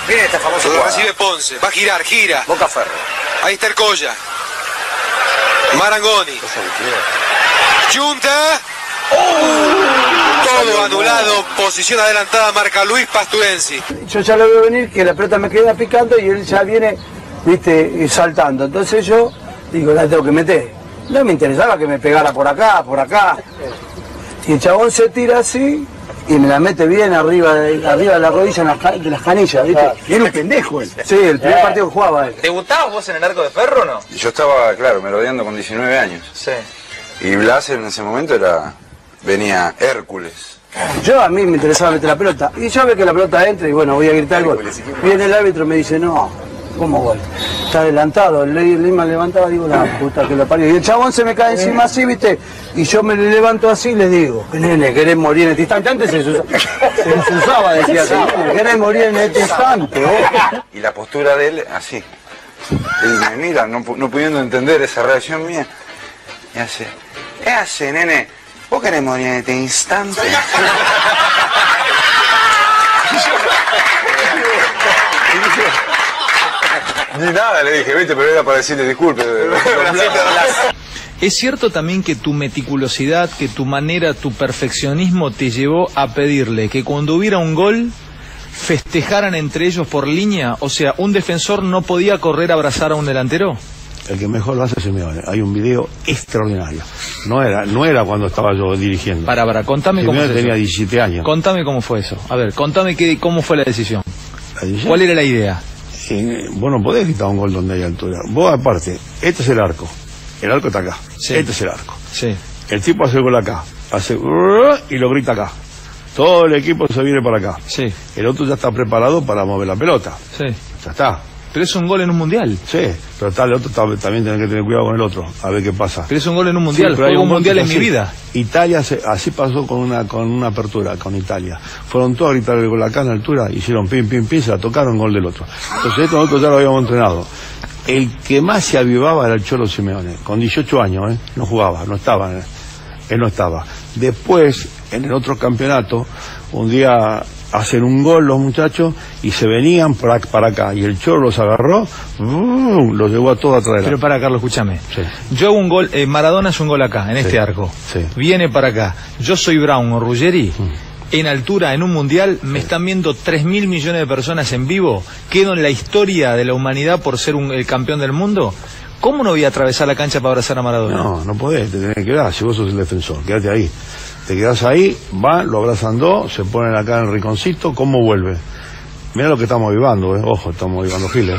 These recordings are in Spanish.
Miren esta famosa Lo recibe Ponce. Va a girar, gira. Boca Ferro. Ahí está el Colla. Marangoni. Junta. Todo anulado. Posición adelantada marca Luis Pasturensi. Yo ya lo veo venir, que la pelota me queda picando y él ya viene, viste, saltando. Entonces yo digo, la tengo que meter. No me interesaba que me pegara por acá, por acá. Y el chabón se tira así y me la mete bien arriba de la rodilla de las canillas, ¿viste? Y era un pendejo él. Sí, el primer partido que jugaba él. ¿Debutabas vos en el arco de Ferro o no? Yo estaba, claro, merodeando con 19 años. Sí. Y Blas en ese momento venía Hércules. A mí me interesaba meter la pelota. Y yo veo que la pelota entra y bueno, voy a gritar el gol. Viene el árbitro y me dice, no, ¿cómo gol? Está adelantado. El Lima levantaba, digo, la puta que lo parió. Y el chabón se me cae encima así, ¿viste? Y yo me levanto así y les digo, nene, ¿querés morir en este instante? Antes se usaba, decía así, ¿querés morir en este instante? Y la postura de él, así. Él me mira, no pudiendo entender esa reacción mía. Y hace, ¿qué hace, nene? ¿Vos querés morir en este instante? Ni nada le dije, viste, pero era para decirle disculpe. ¿Es cierto también que tu meticulosidad, que tu manera, tu perfeccionismo te llevó a pedirle que cuando hubiera un gol festejaran entre ellos por línea? O sea, ¿un defensor no podía correr a abrazar a un delantero? El que mejor lo hace es Simeone. Hay un video extraordinario. No era cuando estaba yo dirigiendo. Para, contame cómo fue eso. Tenía 17 años. Contame cómo fue eso. A ver, contame cómo fue la decisión. ¿Cuál era la idea? Vos no podés quitar un gol donde hay altura. Vos aparte, este es el arco. El arco está acá. Sí. Este es el arco. Sí. El tipo hace el gol acá. Hace y lo grita acá. Todo el equipo se viene para acá. Sí. El otro ya está preparado para mover la pelota. Sí. Ya está. Pero es un gol en un mundial. Sí, pero el otro también tiene que tener cuidado con el otro, a ver qué pasa. Pero es un gol en un mundial, sí, juego un mundial en mi vida. Italia, así pasó con una apertura con Italia. Fueron todos a gritar el gol acá en la altura, hicieron pim, pim, pim, se la tocaron, gol del otro. Entonces esto nosotros ya lo habíamos entrenado. El que más se avivaba era el Cholo Simeone, con 18 años, no jugaba, él no estaba. Después, en el otro campeonato, un día hacen un gol los muchachos y se venían para acá y el Cholo los agarró, los llevó a todos atrás. Pero para, Carlos, escúchame. Sí. Yo hago un gol, Maradona hace un gol acá, en este arco. Sí. Viene para acá. Yo soy Brown o Ruggeri. En altura, en un mundial, me están viendo 3.000 millones de personas en vivo. Quedo en la historia de la humanidad por ser el campeón del mundo. ¿Cómo no voy a atravesar la cancha para abrazar a Maradona? No podés, te tenés que quedar, si vos sos el defensor, quédate ahí. Te quedás ahí, lo abrazan dos, se ponen acá en el rinconcito, ¿cómo vuelve? Mirá lo que estamos avivando, ojo, estamos avivando giles.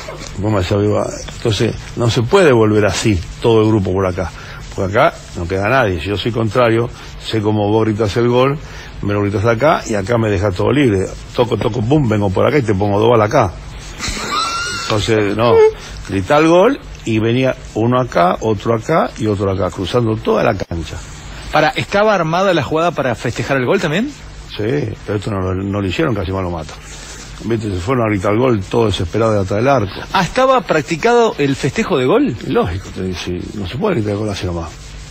Entonces, no se puede volver así, todo el grupo por acá. Porque acá no queda nadie. Si yo soy contrario, sé cómo vos gritas el gol, me lo gritas acá y acá me dejas todo libre. Toco, pum, vengo por acá y te pongo 2 balas acá. Entonces, no, grita el gol y venía uno acá, otro acá y otro acá, cruzando toda la cancha. ¿Estaba armada la jugada para festejar el gol también? Sí, pero esto no lo hicieron, casi más lo mata. Viste, se fueron a gritar el gol todo desesperado de atrás del arco. ¿Estaba practicado el festejo de gol? Lógico, no se puede gritar el gol así nomás.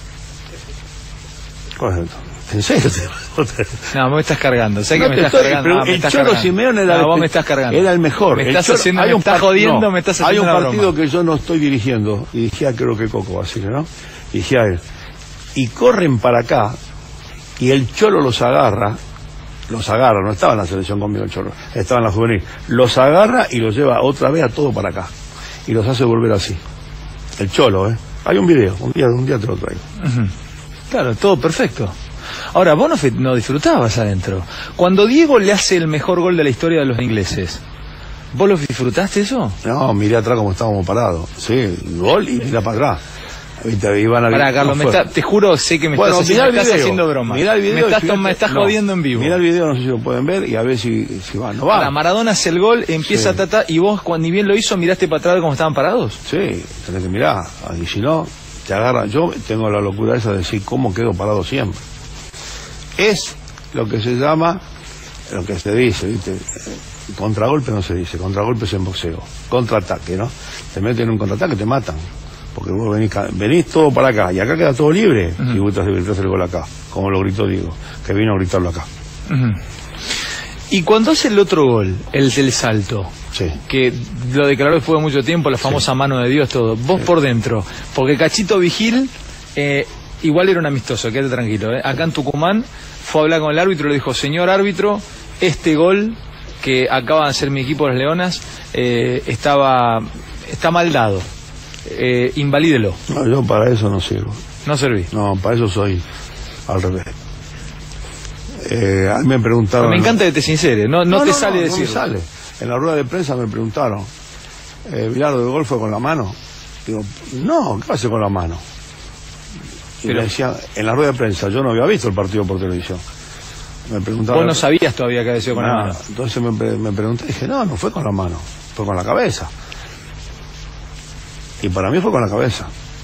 ¿Cuál es esto? ¿En serio? No, me estás cargando, sé que me estás cargando. El Cholo Simeone vos me estás cargando. Era el mejor. Me estás jodiendo, me estás haciendo Hay un partido que yo no estoy dirigiendo, y dije, creo que Coco va a decir, ¿no? Y dije a él, y corren para acá, y el Cholo los agarra, no estaba en la selección conmigo el Cholo, estaba en la juvenil, los agarra y los lleva otra vez a todo para acá, y los hace volver así. El Cholo, hay un video, un día te lo traigo. Claro, todo perfecto. Ahora, vos no disfrutabas adentro. Cuando Diego le hace el mejor gol de la historia de los ingleses, ¿vos lo disfrutaste eso? No, miré atrás como estábamos parados, sí, el gol y mirá para atrás. Pará, Carlos, te juro, sé que me estás haciendo broma. Mirá el video. Me estás jodiendo en vivo. Mirá el video, no sé si lo pueden ver y a ver si va. No va. Ahora, Maradona hace el gol, empieza y vos, cuando ni bien lo hizo, miraste para atrás como estaban parados. Sí, tenés que mirar. Y si no, te agarran. Yo tengo la locura esa de decir cómo quedo parado siempre. Es lo que se llama, lo que se dice, ¿viste? Contragolpe no se dice, contragolpe es en boxeo. Contraataque, ¿no? Te meten en un contraataque, te matan. Porque vos venís todo para acá, y acá queda todo libre, y vos gritas el gol acá, como lo gritó Diego, que vino a gritarlo acá. Y cuando hace el otro gol, el del salto, Sí. que lo declaró después de mucho tiempo, la famosa mano de Dios, todo, vos por dentro, porque Cachito Vigil, igual era un amistoso, quédate tranquilo, acá en Tucumán, fue a hablar con el árbitro y le dijo, señor árbitro, este gol que acaba de hacer mi equipo Las Leonas, está mal dado, invalídelo. No, yo para eso no sirvo. No serví. No, para eso soy al revés. A mí me preguntaron... Pero me encanta que te sinceres, no te sale decir. No me sale. En la rueda de prensa me preguntaron, ¿Bilardo de gol fue con la mano? Digo, no, ¿qué hace con la mano? Y Pero... me decía, en la rueda de prensa, yo no había visto el partido por televisión. Me preguntaron... Vos no sabías todavía que había sido con la mano. Entonces me pregunté, dije, no fue con la mano, fue con la cabeza. Y para mí fue con la cabeza.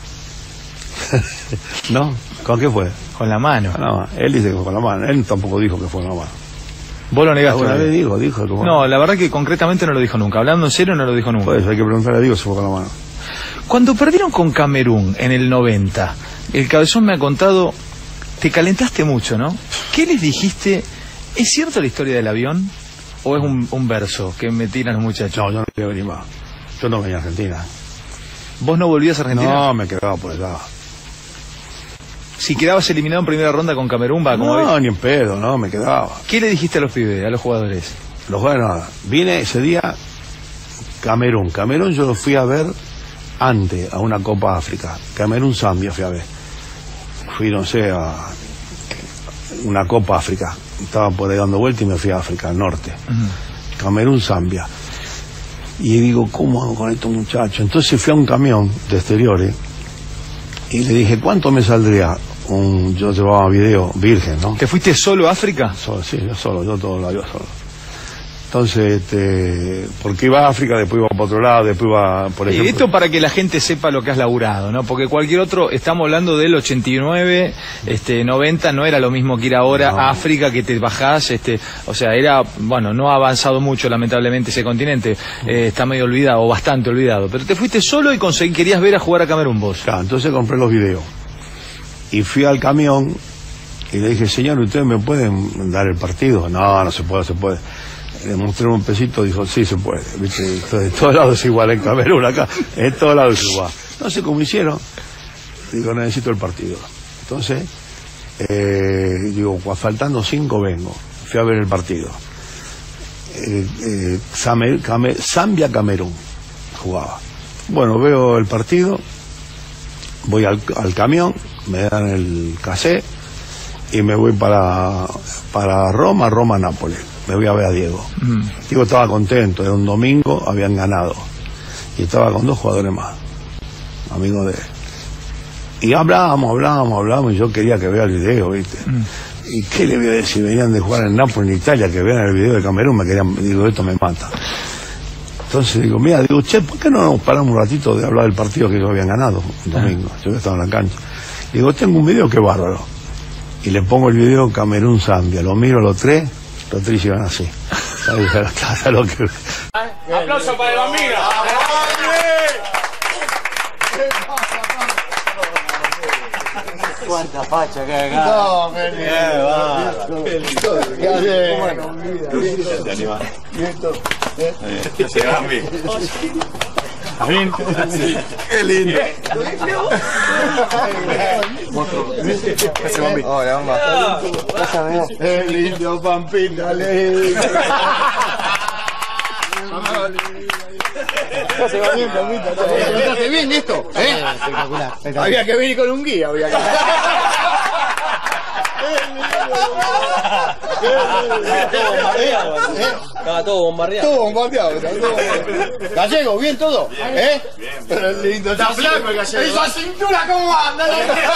¿No? ¿Con qué fue? Con la mano. No, él dice que fue con la mano, él tampoco dijo que fue con la mano. Vos lo negaste. Una vez dijo que fue... No, la verdad que concretamente no lo dijo nunca. Hablando en serio no lo dijo nunca. Pues hay que preguntarle a Diego si fue con la mano. Cuando perdieron con Camerún en el 90, el Cabezón me ha contado, te calentaste mucho, ¿no? ¿Qué les dijiste? ¿Es cierto la historia del avión? ¿O es un verso que me tiran los muchachos? No, yo no quería venir más. Yo no venía a Argentina. ¿Vos no volvías a Argentina? No, me quedaba por allá. Si quedabas eliminado en primera ronda con Camerún, No, ni en pedo, no, me quedaba. ¿Qué le dijiste a los pibes, a los jugadores? Los jugadores nada. Vine ese día Camerún. Camerún yo lo fui a ver antes, a una Copa África. Camerún-Zambia fui a ver. Fui, no sé, a una Copa África. Estaba por ahí dando vuelta y me fui a África, al norte. Camerún-Zambia. Y digo, ¿cómo hago con estos muchachos? Entonces fui a un camión de exteriores y le dije, ¿cuánto me saldría? Yo llevaba video virgen, ¿no? ¿Te fuiste solo a África? Sí, yo solo, yo todo lo hago solo. Entonces, porque iba a África, después iba para otro lado, después iba, por ejemplo... Esto para que la gente sepa lo que has laburado, ¿no? Porque cualquier otro, estamos hablando del 89, 90, no era lo mismo que ir ahora a África, que te bajás, o sea, era, bueno, no ha avanzado mucho lamentablemente ese continente, está medio olvidado, o bastante olvidado, pero te fuiste solo y querías ver a jugar a Camerún vos. Claro, entonces compré los videos, y fui al camión, y le dije, señor, ¿ustedes me pueden dar el partido? No se puede. Le mostré un pesito, dijo, sí se puede, ¿viste? En todos lados es igual, en Camerún acá, en todos lados es igual. No sé cómo hicieron, digo, necesito el partido. Entonces, digo, faltando 5 vengo, fui a ver el partido. Zambia-Camerún jugaba. Bueno, veo el partido, voy al camión, me dan el cassette y me voy para Roma-Nápoles. Me voy a ver a Diego. Diego estaba contento, era un domingo, habían ganado. Y estaba con 2 jugadores más, amigos de él. Y hablábamos, y yo quería que vea el video, ¿viste? ¿Y qué le voy a decir? Venían de jugar en Nápoles, en Italia, que vean el video de Camerún, digo, esto me mata. Entonces digo, mira, che, ¿por qué no nos paramos un ratito de hablar del partido que ellos habían ganado el domingo? Yo estaba en la cancha. Digo, tengo un video que bárbaro. Y le pongo el video Camerún-Zambia, lo miro los 3 iban así. ¡Aplauso para el Bambino! Cuánta facha que hay acá. No, qué lindo. ¿Qué Qué lindo. Hola, Bamba. Qué lindo, Pampita. Se va bien, Pampita. ¿Te bien esto? Espectacular. Había que venir con un guía. Estaba todo bombardeado. Todo bombardeado. Gallego, ¿bien todo? ¿Eh? Pero es lindo. Está flaco el Gallego. ¿Esa cintura cómo anda?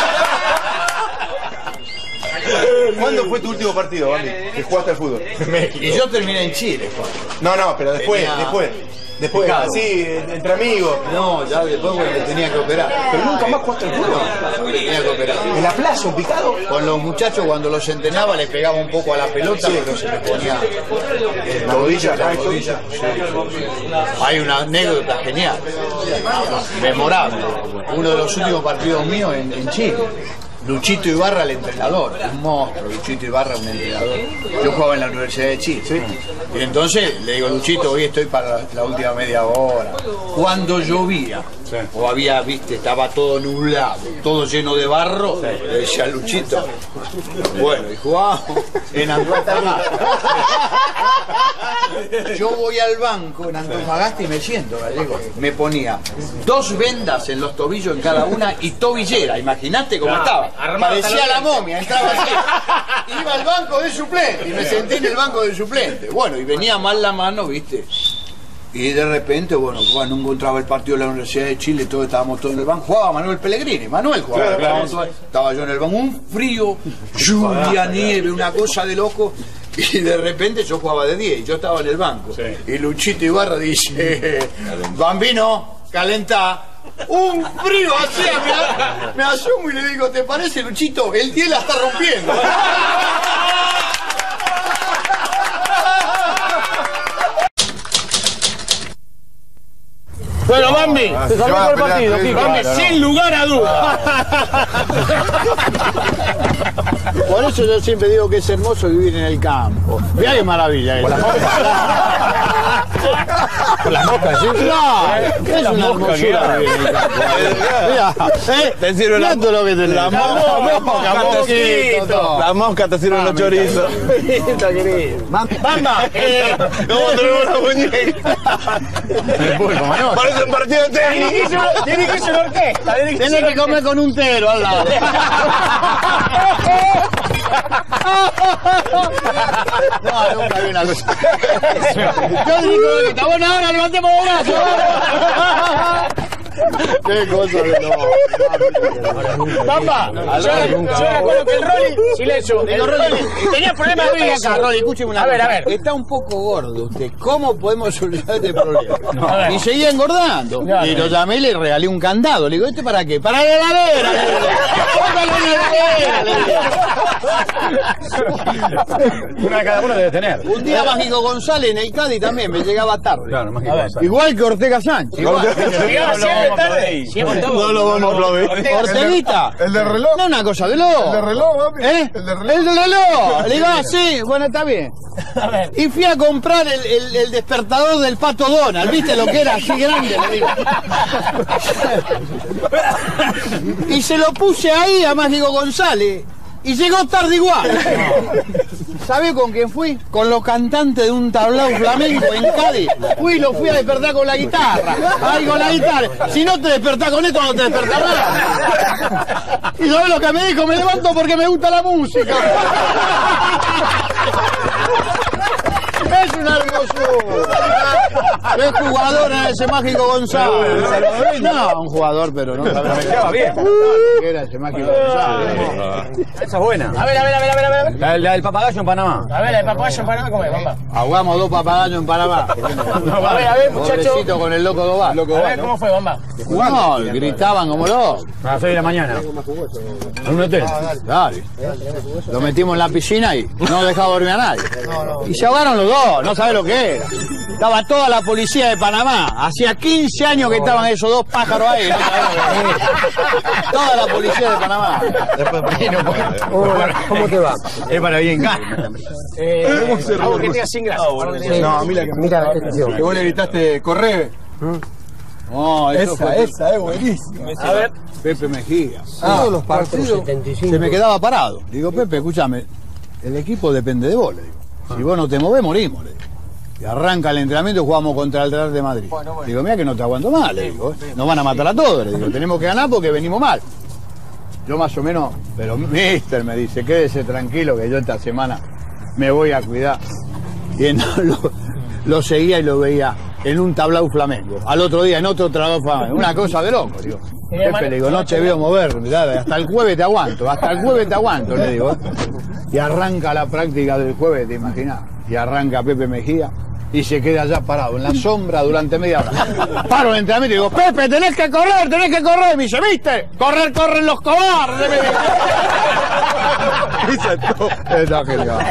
¿Cuándo fue tu último partido, Bambi, que jugaste al fútbol? Y yo terminé en Chile. No, pero después, así, entre amigos. No, ya después me tenía que operar. Pero nunca más jugaste al fútbol. Tenía que operar. ¿En la playa, un picado? Con los muchachos cuando los entrenaba les pegaba un poco a la pelota, pero se les ponía la rodilla. Sí. Hay una anécdota genial, memorable. Uno de los últimos partidos míos en Chile. Luchito Ibarra, el entrenador, un monstruo, Luchito Ibarra, un entrenador. Yo jugaba en la Universidad de Chile. ¿Sí? Y entonces le digo, Luchito, hoy estoy para la última media hora. Cuando llovía, o había, viste, estaba todo nublado, todo lleno de barro, le decía Luchito, bueno, y jugábamos en Antofagasta. Yo voy al banco en Antofagasta y me siento, Gallego. Me ponía 2 vendas en los tobillos en cada una y tobillera, imagínate cómo estaba. Parecía la momia, entraba así. Iba al banco de suplente y me senté en el banco de suplente. Bueno, y venía mal la mano, viste. Y de repente, bueno, no encontraba el partido de la Universidad de Chile, todos estábamos todos en el banco. Jugaba Manuel Pellegrini, Manuel jugaba. Claro. Estaba yo en el banco, un frío, lluvia, nieve, una cosa de loco. Y de repente yo jugaba de 10 y yo estaba en el banco. Sí. Y Luchito Ibarra dice, Bambino, calentá. Un frío hacía, me asumo y le digo, ¿te parece, Luchito? El 10 la está rompiendo. Bueno, Bambi, te salvó por el partido, Bambi, sin lugar a dudas. Por eso yo siempre digo que es hermoso vivir en el campo. Mirá qué maravilla. Con las moscas, ¿sí? Claro, es una hermosura vivir en el campo. Mirá, te sirve la lo que tenés. La mosca te sirven los chorizos. Bamba, ¿cómo tenemos la muñeca? Parece un partido de tenis. Tiene que ser orquesta. Tiene que comer con un tero al lado. No, nunca vi una cosa. Yo digo que está bueno, ahora levantemos los brazos. Qué cosa de no. Papá, yo me acuerdo que el Rolly, silencio, el Rolly tenía problemas de peso. Acá, Rolly, escúcheme una cosa. A ver. Está un poco gordo usted. ¿Cómo podemos solucionar este problema? Y seguía engordando. Y lo llamé y le regalé un candado. Le digo, ¿este para qué? ¡Para la heladera! Una cada uno debe tener. Un día Mágico González en el Cádiz también me llegaba tarde. Claro, Mágico González. Igual que Ortega Sánchez. Llegaba siempre tarde. No lo vamos a aplaudir. Orteguita. ¿El del reloj? No, una cosa de loco. ¿El del reloj, papi? ¿Eh? ¿El del reloj? El del reloj. Le digo, sí, bueno, está bien. Y fui a comprar el despertador del Pato Donald. ¿Viste lo que era? Así grande, le digo. Y se lo puse ahí a Mágico González. Y llegó tarde igual. ¿Sabe con quién fui? Con los cantantes de un tablao flamenco en Cádiz. Lo fui a despertar con la guitarra. Ay, con la guitarra. Si no te despertás con esto, no te despertás nada. ¿Y sabes lo que me dijo? Me levanto porque me gusta la música. Es una hermosura. Es jugador en ese Mágico González. No, un jugador, pero no. Pero me quedaba bien. Era ese Mágico González. Esa es buena. A ver. La del papagayo en Panamá. A ver, la del papagayo en Panamá, ¿cómo es, Bamba? Ahogamos 2 papagayos en Panamá. A ver, muchacho. Pobrecito con el loco Dobar. A ver, ¿cómo fue, Bamba? No, gritaban como locos. A las 6 de la mañana. En un hotel. Dale. Lo metimos en la piscina y no dejaba dormir a nadie. Y se ahogaron los 2, no sabés lo que era. Estaba toda la policía de Panamá. Hacía 15 años que estaban esos 2 pájaros ahí. ¿No? Toda la policía de Panamá. ¿Cómo te va? Es para bien. Algo que tenga sin gracia. No, mira que vos le gritaste, corre. No, esa es buenísima. A ver. Pepe Mejía. Todos los partidos. Se me quedaba parado. Digo, Pepe, escúchame, el equipo depende de vos, le digo. Si vos no te movés, morimos, le digo. Y arranca el entrenamiento y jugamos contra el Real de Madrid. Digo, mira que no te aguanto más, le digo. Nos van a matar a todos, le digo. Tenemos que ganar porque venimos mal. Yo más o menos, pero mister me dice, quédese tranquilo que yo esta semana me voy a cuidar. Y lo seguía y lo veía en un tablao flamenco. Al otro día en otro tablao flamenco. Una cosa de loco, digo. Pepe, le digo, no te veo mover, mirá, hasta el jueves te aguanto, le digo. Y arranca la práctica del jueves, te imaginás. Y arranca Pepe Mejía y se queda allá parado en la sombra durante media hora. Paro el entrenamiento y digo, Pepe, tenés que correr. Y me dice, ¿viste? Corren los cobardes. Está genial.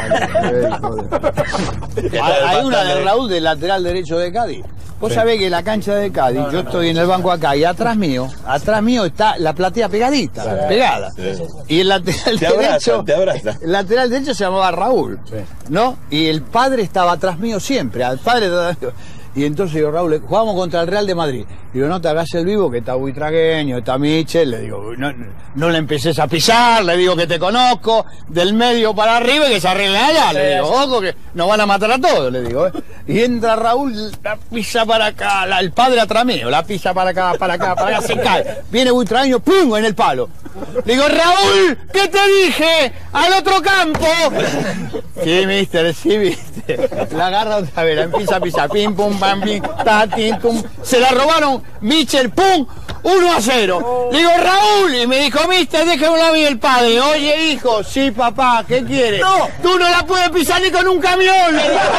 Hay una de Raúl del lateral derecho de Cádiz. Vos sabés que la cancha de Cádiz, yo estoy en el banco acá y atrás mío está la platea pegadita, pegada. Y el lateral derecho, el lateral derecho se llamaba Raúl, ¿no? Y el padre estaba atrás mío siempre, al padre. Y entonces digo, Raúl, jugamos contra el Real de Madrid. Digo, no te hagas el vivo, que está Buitragueño, está Michel. Le digo, no le empieces a pisar, le digo que te conozco, del medio para arriba y que se arreglen allá. Le digo, ojo, que nos van a matar a todos, le digo. Y entra Raúl, la pisa para acá, el padre atrás mío, la pisa para acá, se cae. Viene Buitragueño, ¡pum!, en el palo. Le digo, Raúl, ¿qué te dije? ¡Al otro campo! Sí, mister, sí, viste. La agarra otra vez, la empieza a pisar, pim, pum, pam, pim, ta, tim, pum. Se la robaron, Michel, pum, 1-0. Le digo, Raúl, y me dijo, mister, déjamelo a mí el padre. Oye, hijo, sí, papá, ¿qué quieres? No, tú no la puedes pisar ni con un camión. Le digo.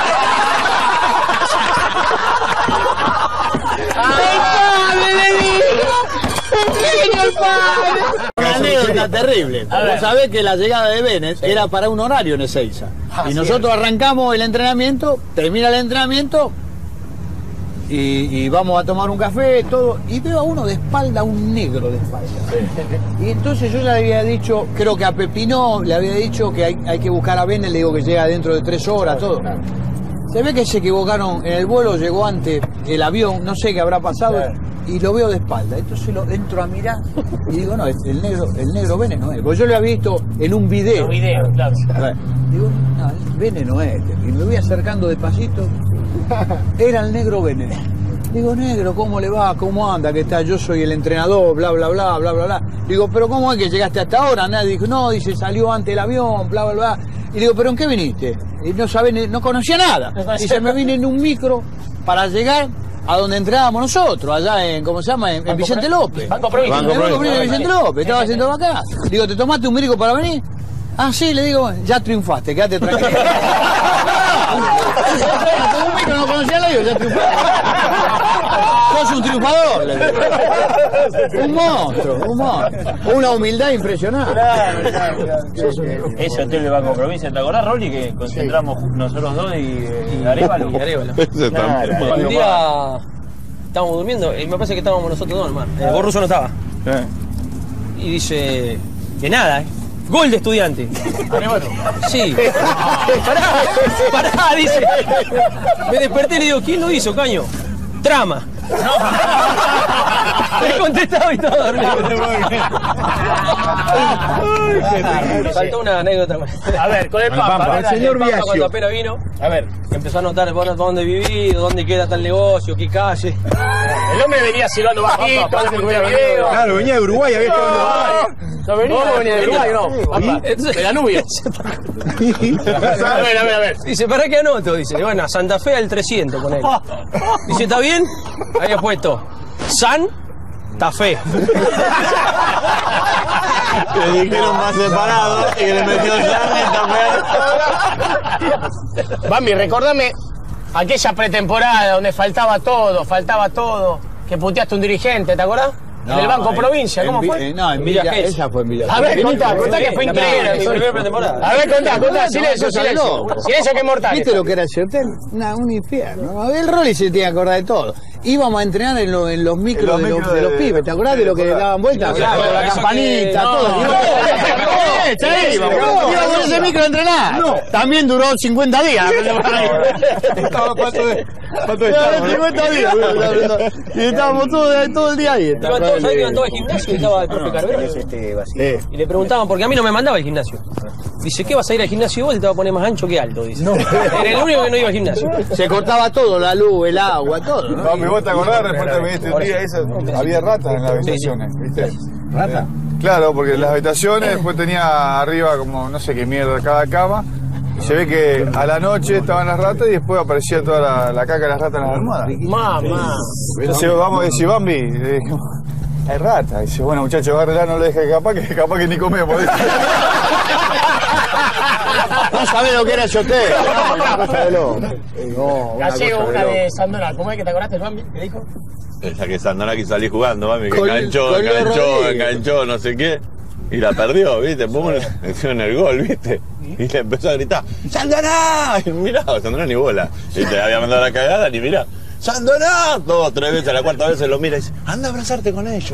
¡Ay, padre, le digo! Una anécdota terrible. Vos sabés que la llegada de Vélez era para un horario en Ezeiza. Y nosotros arrancamos el entrenamiento, termina el entrenamiento y vamos a tomar un café, todo. Y veo a uno de espalda, un negro de espalda. Y entonces yo le había dicho, creo que a Pepino le había dicho que hay que buscar a Vélez, le digo que llega dentro de 3 horas, todo. Se ve que se equivocaron en el vuelo, llegó antes el avión, no sé qué habrá pasado. Y lo veo de espalda, entonces lo entro a mirar y digo, no, el negro Vélez no es, porque yo lo había visto en un video. Claro. Digo, no, Vélez no es, y me voy acercando despacito, era el negro Vélez. Digo, negro, ¿cómo le va? ¿Cómo anda? ¿Qué tal? Yo soy el entrenador, bla, bla, bla, bla, bla, bla. Digo, ¿pero cómo es que llegaste hasta ahora? Nadie dijo, no, dice, salió antes el avión, bla, bla, bla. Y digo, ¿pero en qué viniste? Y no conocía nada. Dice, me vine en un micro para llegar a donde entrábamos nosotros, allá en, ¿cómo se llama? En Vicente López. Banco Provincia. Banco Vicente López, estaba haciendo acá. Digo, ¿te tomaste un médico para venir? Ah, sí, le digo, ya triunfaste, quédate tranquilo. Un micro no conocía la ya triunfaste. Sos un triunfador, le digo. Un monstruo. Una humildad impresionante. Ese hotel de Banco Provincia, ¿te acordás, Rolly, que concentramos nosotros dos y Arevalo? Un día estábamos durmiendo y me parece que estábamos nosotros dos, hermano. El Borruso no estaba. Y dice, que nada, gol de Estudiante. Sí. Pará, dice. Me desperté y le digo, ¿quién lo hizo, caño? Trama. Me contestaba y estaba dormido. Faltó una anécdota más. A ver, con el Pampa, el señor Pampa, Viaggio. cuando apenas vino, A ver, empezó a notar dónde vivir, dónde queda tal negocio, qué calle. el hombre venía silbando bajito, antes de ver video. Claro, venía de Uruguay, había estado en Uruguay. No venía de Uruguay, no. De Danubio. A ver. Dice, ¿para qué anoto? Dice, bueno, a Santa Fe al 300 con él. Dice, ¿está bien? Había puesto Santa Fe. Le dijeron más separado y que le metió Bambi, recordame aquella pretemporada donde faltaba todo, que puteaste a un dirigente, ¿te acordás? En el Banco Provincia, ¿cómo fue? No, en Villa Gesell. Esa fue en Villa A ver, contá que fue increíble. Mi primera pretemporada. A ver, contá, silencio. Silencio que es mortal. ¿Viste lo que era ese hotel? Un infierno. El Rolly se tiene que acordar de todo. Íbamos a entrenar en los micros de los pibes. ¿Te acordás de lo que le daban vueltas? Claro, la eso campanita, que- todo. Íbamos en ese micro a entrenar. También duró 50 días. ¿Cuánto Claro, 50 días. Y estábamos todo el día ahí. ¿Sabés que iban todos al gimnasio y estaba el profe Carvero? Y le preguntaban, porque a mí no me mandaba al gimnasio. Dice, ¿qué vas a ir al gimnasio vos? Te va a poner más ancho que alto, dice. Era el único que no iba al gimnasio. Se cortaba todo, la luz, el agua, todo. ¿no? Papi, ¿vos te acordás? Después te viniste un día, había ratas en las habitaciones, ¿viste? ¿Rata? Claro, porque las habitaciones después tenía arriba como no sé qué mierda cada cama. Y se ve que a la noche estaban las ratas y después aparecía toda la caca de las ratas en las almohadas. Mamá. Entonces vamos a decir, Bambi, le dijimos, hay rata. Y dice, bueno muchachos, agárrela, no le dejes capaz que ni comemos. No sabés lo que era ese hotel. Una cosa de loco. Gallego, una de Sandora. ¿Cómo es que te acordaste, Bambi? ¿Qué dijo? Esa que Sandora que salí jugando, mami, que Con enganchó, Leo Rodríguez. no sé qué. Y la perdió, ¿viste? Hicieron el gol, ¿viste? Y le empezó a gritar, ¡Sandoná! Y mirá, Sandoná ni bola. Y te había mandado la cagada, ni mirá. ¡Sandoná! 2, 3 veces, a la cuarta vez se lo mira y dice, anda a abrazarte con ellos.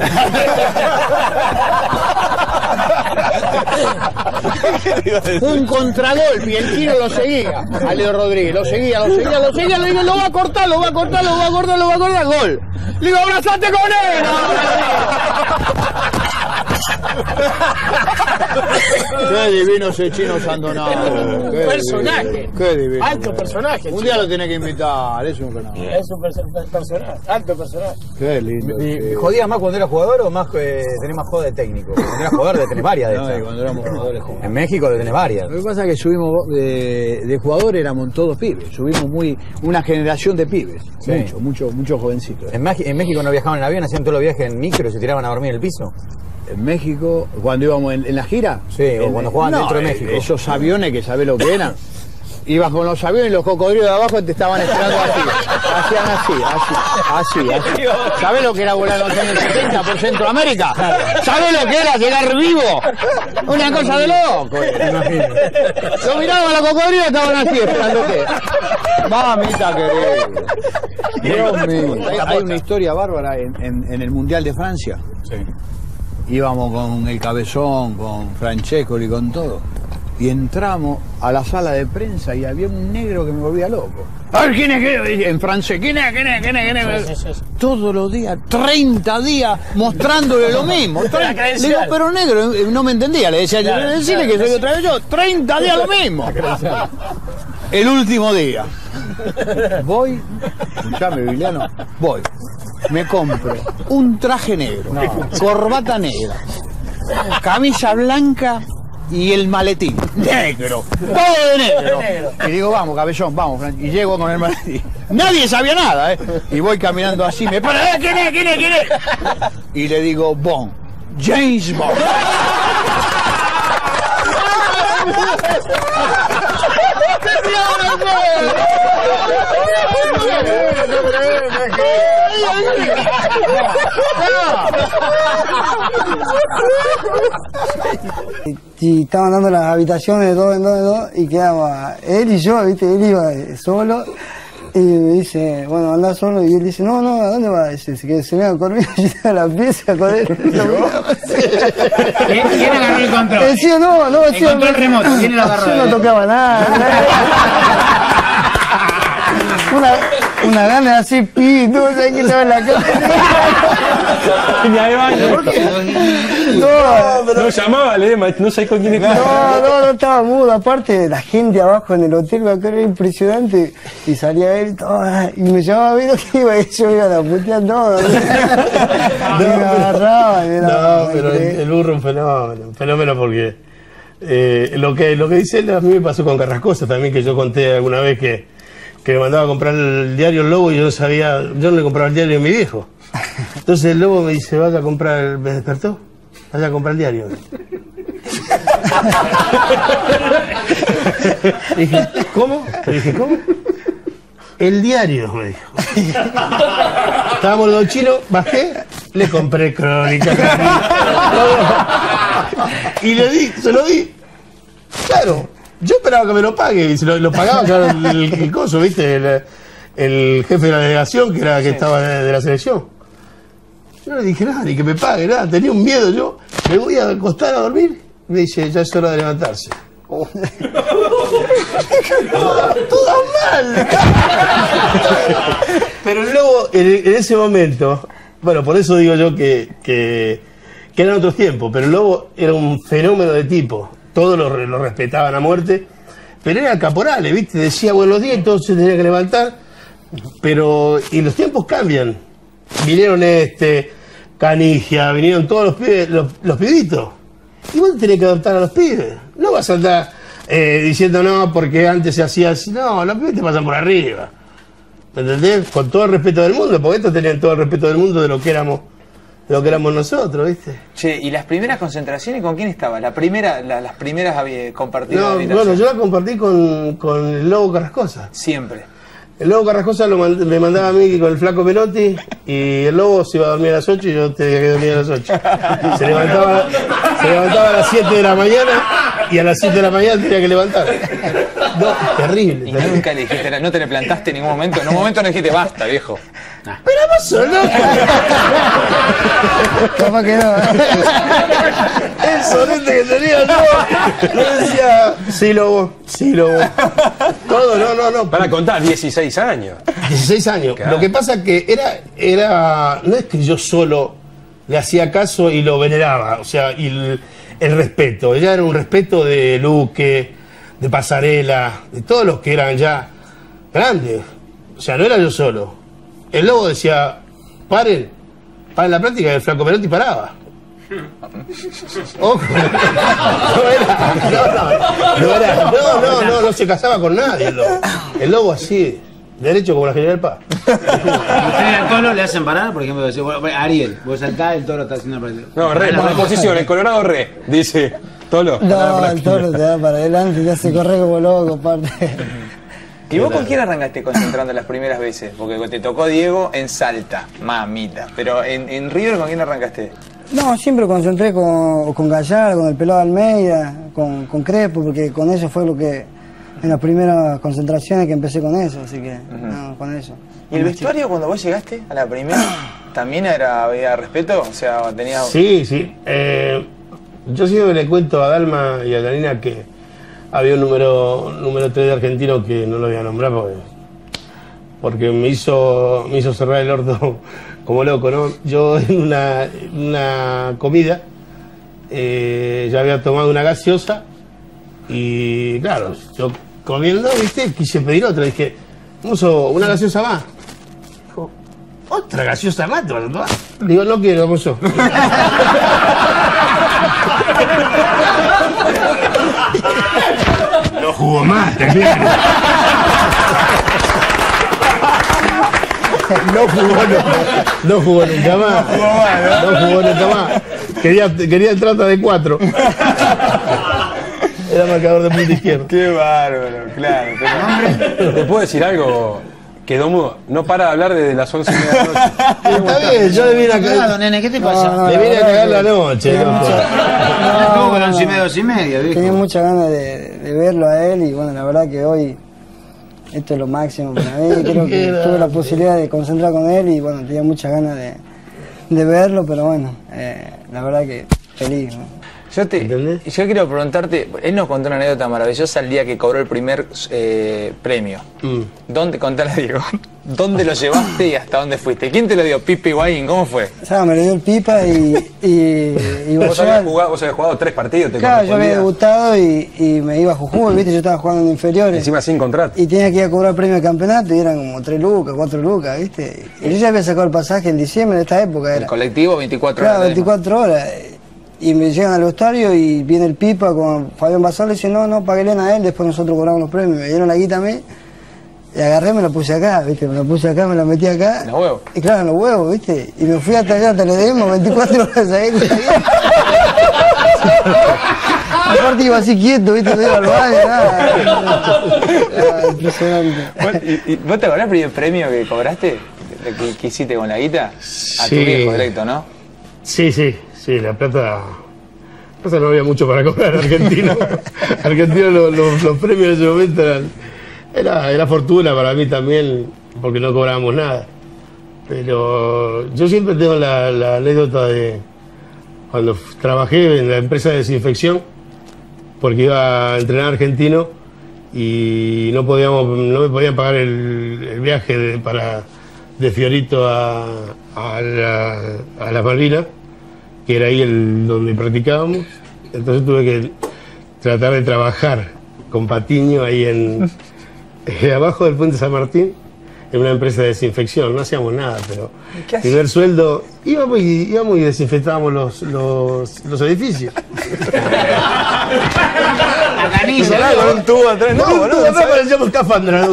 Un contragolpe y el Chino lo seguía. A Leo Rodríguez, lo seguía, le digo, lo va a cortar, gol. Le digo, abrazate con él. Qué divino ese Chino Sandoná. Personaje. Qué divino. Alto personaje. Un día lo tenés que invitar, es un canal. Es un personaje, alto personaje. Qué lindo. ¿Y jodías más cuando eras jugador o más tenés más joda de técnico? Cuando eras jugador tenés varias de No, esas. cuando éramos jugadores. En México tenés varias. Lo que pasa es que subimos de jugador éramos todos pibes, subimos una generación de pibes, Sí. muchos jovencitos. ¿En México no viajaban en avión, hacían todos los viajes en micro y se tiraban a dormir en el piso? En México, cuando íbamos en la gira, Sí, o cuando jugaban dentro de México. Esos aviones que sabés lo que eran. Ibas con los aviones y los cocodrilos de abajo te estaban esperando así. Hacían así. ¿Sabés lo que era volar en los años 70 por Centroamérica? ¿Sabés lo que era llegar vivo? Una cosa de loco. Lo miraban a los cocodrilos y estaban así esperándote. Mamita querida. Dios mío. Hay una historia bárbara en el Mundial de Francia. Sí. Íbamos con el Cabezón, con Francescoli, con todo. Y entramos a la sala de prensa y había un negro que me volvía loco. A ver, ¿quién es? En francés, ¿quién es? Sí. Todos los días, 30 días, mostrándole lo mismo. Le digo, pero negro, no me entendía. Le decía, decirle que soy otra vez yo. 30 días lo mismo. El último día. Voy, escuchame, Viliano, voy. Me compro un traje negro, corbata negra, camisa blanca y el maletín negro, todo de negro. Y digo, vamos, Cabezón, vamos. Y llego con el maletín. Nadie sabía nada, ¿eh? Y voy caminando así, me para, ¿quién es? Y le digo, Bond, James Bond. Y estaban dando las habitaciones de dos en dos y quedaba él y yo, ¿viste? Él iba solo y me dice, bueno, anda solo, y él dice, no, ¿a dónde va? Dice, que se venga conmigo, y yo a la pieza con él. ¿Quién agarró el control? Decía, no, el control remoto, ¿quién lo agarró? Yo no tocaba nada. Una gana así, tú sabes que estaba en la casa. Y ahí va. No llamaba, no sé con quién estaba. No, estaba mudo. Aparte, la gente abajo en el hotel me acuerdo, era impresionante. Y salía él y me llamaba a ver lo que iba y yo iba a la putear todo. Y me agarraba. No, pero el burro es un fenómeno porque lo que dice él a mí me pasó con Carrascosa también, que yo conté alguna vez que me mandaba a comprar el diario El Lobo y yo no le compraba el diario a mi viejo. Entonces el Lobo me dice, vaya a comprar, me despertó, vaya a comprar el diario. Dije, ¿cómo? Le dije, ¿cómo? El diario, me dijo. Estábamos los dos chinos, bajé, le compré Crónica. Y se lo di. Claro. Yo esperaba que me lo pague, y se lo pagaba, claro, el coso, ¿viste? El jefe de la delegación, que estaba de la selección. Yo no le dije nada, ni que me pague, nada, tenía un miedo yo. Me voy a acostar a dormir, me dice, ya es hora de levantarse. Todo mal. Pero luego, en ese momento, bueno, por eso digo yo que eran otros tiempos, pero el Lobo era un fenómeno de tipo. Todos lo respetaban a muerte, pero era caporal, ¿viste? Decía buenos días y todos se tenían que levantar, y los tiempos cambian. Vinieron Canigia, vinieron todos los pibes, los pibitos, y vos tenés que adoptar a los pibes. No vas a andar diciendo no, porque antes se hacía así. No, los pibes te pasan por arriba. ¿Me entendés? Con todo el respeto del mundo, porque estos tenían todo el respeto del mundo de lo que éramos nosotros, ¿viste? Che, ¿y las primeras concentraciones con quién estaba? Las primeras compartidas. No, bueno, yo la compartí con el Lobo Carrascosa. Siempre. El Lobo Carrascosa me mandaba a mí con el flaco Menotti y el Lobo se iba a dormir a las 8 y yo tenía que dormir a las 8. Se levantaba a las 7 de la mañana y a las 7 de la mañana tenía que levantar. No, terrible. Y nunca le dijiste, no te le plantaste en ningún momento. En un momento no dijiste, basta, viejo. Pero vos sos loco. Capaz que no. El sonete que tenía el Lobo. Yo decía, sí, Lobo, sí, Lobo. Todo, no. Para contar, 16 años. 16 años. Claro. Lo que pasa que era. No es que yo solo le hacía caso y lo veneraba, o sea, y el respeto. Ella era un respeto de Luque, de Pasarela, de todos los que eran ya grandes. O sea, no era yo solo. El Lobo decía, paren la práctica, y el flaco Menotti paraba. Ojo. No se casaba con nadie el Lobo. El Lobo así, derecho como la General Paz. ¿Ustedes al Toro le hacen parar? Por ejemplo, Ariel, vos saltás, el Toro está haciendo la práctica. No, re, por la posición, el Colorado re, dice Tolo. No, el Toro te da para adelante, te hace correr como loco, aparte. ¿Y vos con quién arrancaste concentrando las primeras veces? Porque te tocó Diego en Salta, mamita. Pero en River, ¿con quién arrancaste? No, siempre concentré con Gallardo, con el Pelado Almeida, con Crespo, porque con eso fue lo que, en las primeras concentraciones que empecé con eso, así que, no, con eso. ¿Y el vestuario cuando vos llegaste a la primera, también había respeto? O sea, tenía... Sí. Yo siempre le cuento a Dalma y a Karina que había un número 3 de argentino que no lo voy a nombrar porque me hizo cerrar el orto como loco, ¿no? Yo en una comida ya había tomado una gaseosa y claro, yo comiendo, ¿viste? Quise pedir otra, dije, mozo, una gaseosa más. Dijo, ¿otra gaseosa más? ¿Te vas a tomar? Digo, no quiero, mozo. No jugó más, te aclaro. No jugó nunca más. No jugó nunca más. Quería el trata de 4. Era marcador de punta izquierda. Qué bárbaro, claro. ¿Te puedo decir algo? Quedó mudo. No para de hablar desde las 11 de la noche. Está bien, yo le vine a cagar. Nene, ¿qué te pasa? Le vine a cagar la noche. Estuvo con 11 y media, 2 y media, viejo. Tenía muchas ganas de verlo a él y bueno, la verdad que hoy esto es lo máximo para mí. Creo que tuve la posibilidad de concentrar con él y bueno, tenía muchas ganas de verlo, pero bueno, la verdad que feliz, ¿no? Yo quiero preguntarte, él nos contó una anécdota maravillosa el día que cobró el primer premio. ¿Dónde, contale, Diego, dónde lo llevaste y hasta dónde fuiste? ¿Quién te lo dio? ¿Pipa Higuaín? ¿Cómo fue? O sea, me lo dio el Pipa y vos habías jugado 3 partidos, claro, yo había debutado y me iba a Jujuy, ¿viste? Yo estaba jugando en inferiores. Encima sin contrato. Y tenía que ir a cobrar premio de campeonato y eran como 3 lucas, 4 lucas, ¿viste? Y yo ya había sacado el pasaje en diciembre de esta época. El colectivo 24 horas. Claro, 24 tenemos. horas. Y me llegan al vestuario y viene el Pipa con Fabián Basal y dice, no, paguéle a él, después nosotros cobramos los premios. Me dieron la guita a mí y agarré, me la puse acá, ¿viste? Me la puse acá, me la metí acá. ¿En los huevos? Y claro, en los huevos, ¿viste? Y me fui hasta allá, hasta el Edema, 24 horas ahí. Aparte iba así quieto, ¿viste? No iba al baño, nada. Impresionante. ¿Y vos te acordás el primer premio que cobraste? ¿Qué hiciste con la guita? A tu viejo directo, ¿no? Sí, la plata no había mucho para cobrar en Argentina. Argentina los premios en ese momento era fortuna para mí también, porque no cobrábamos nada. Pero yo siempre tengo la anécdota de cuando trabajé en la empresa de desinfección, porque iba a entrenar argentino y no me podían pagar el viaje de Fiorito a las Malvinas, que era ahí donde practicábamos. Entonces tuve que tratar de trabajar con Patiño ahí abajo del Puente San Martín, en una empresa de desinfección. No hacíamos nada, pero primer sueldo íbamos y desinfectábamos los edificios. Con un tubo atrás. No, boludo. Acá parecíamos escafandra.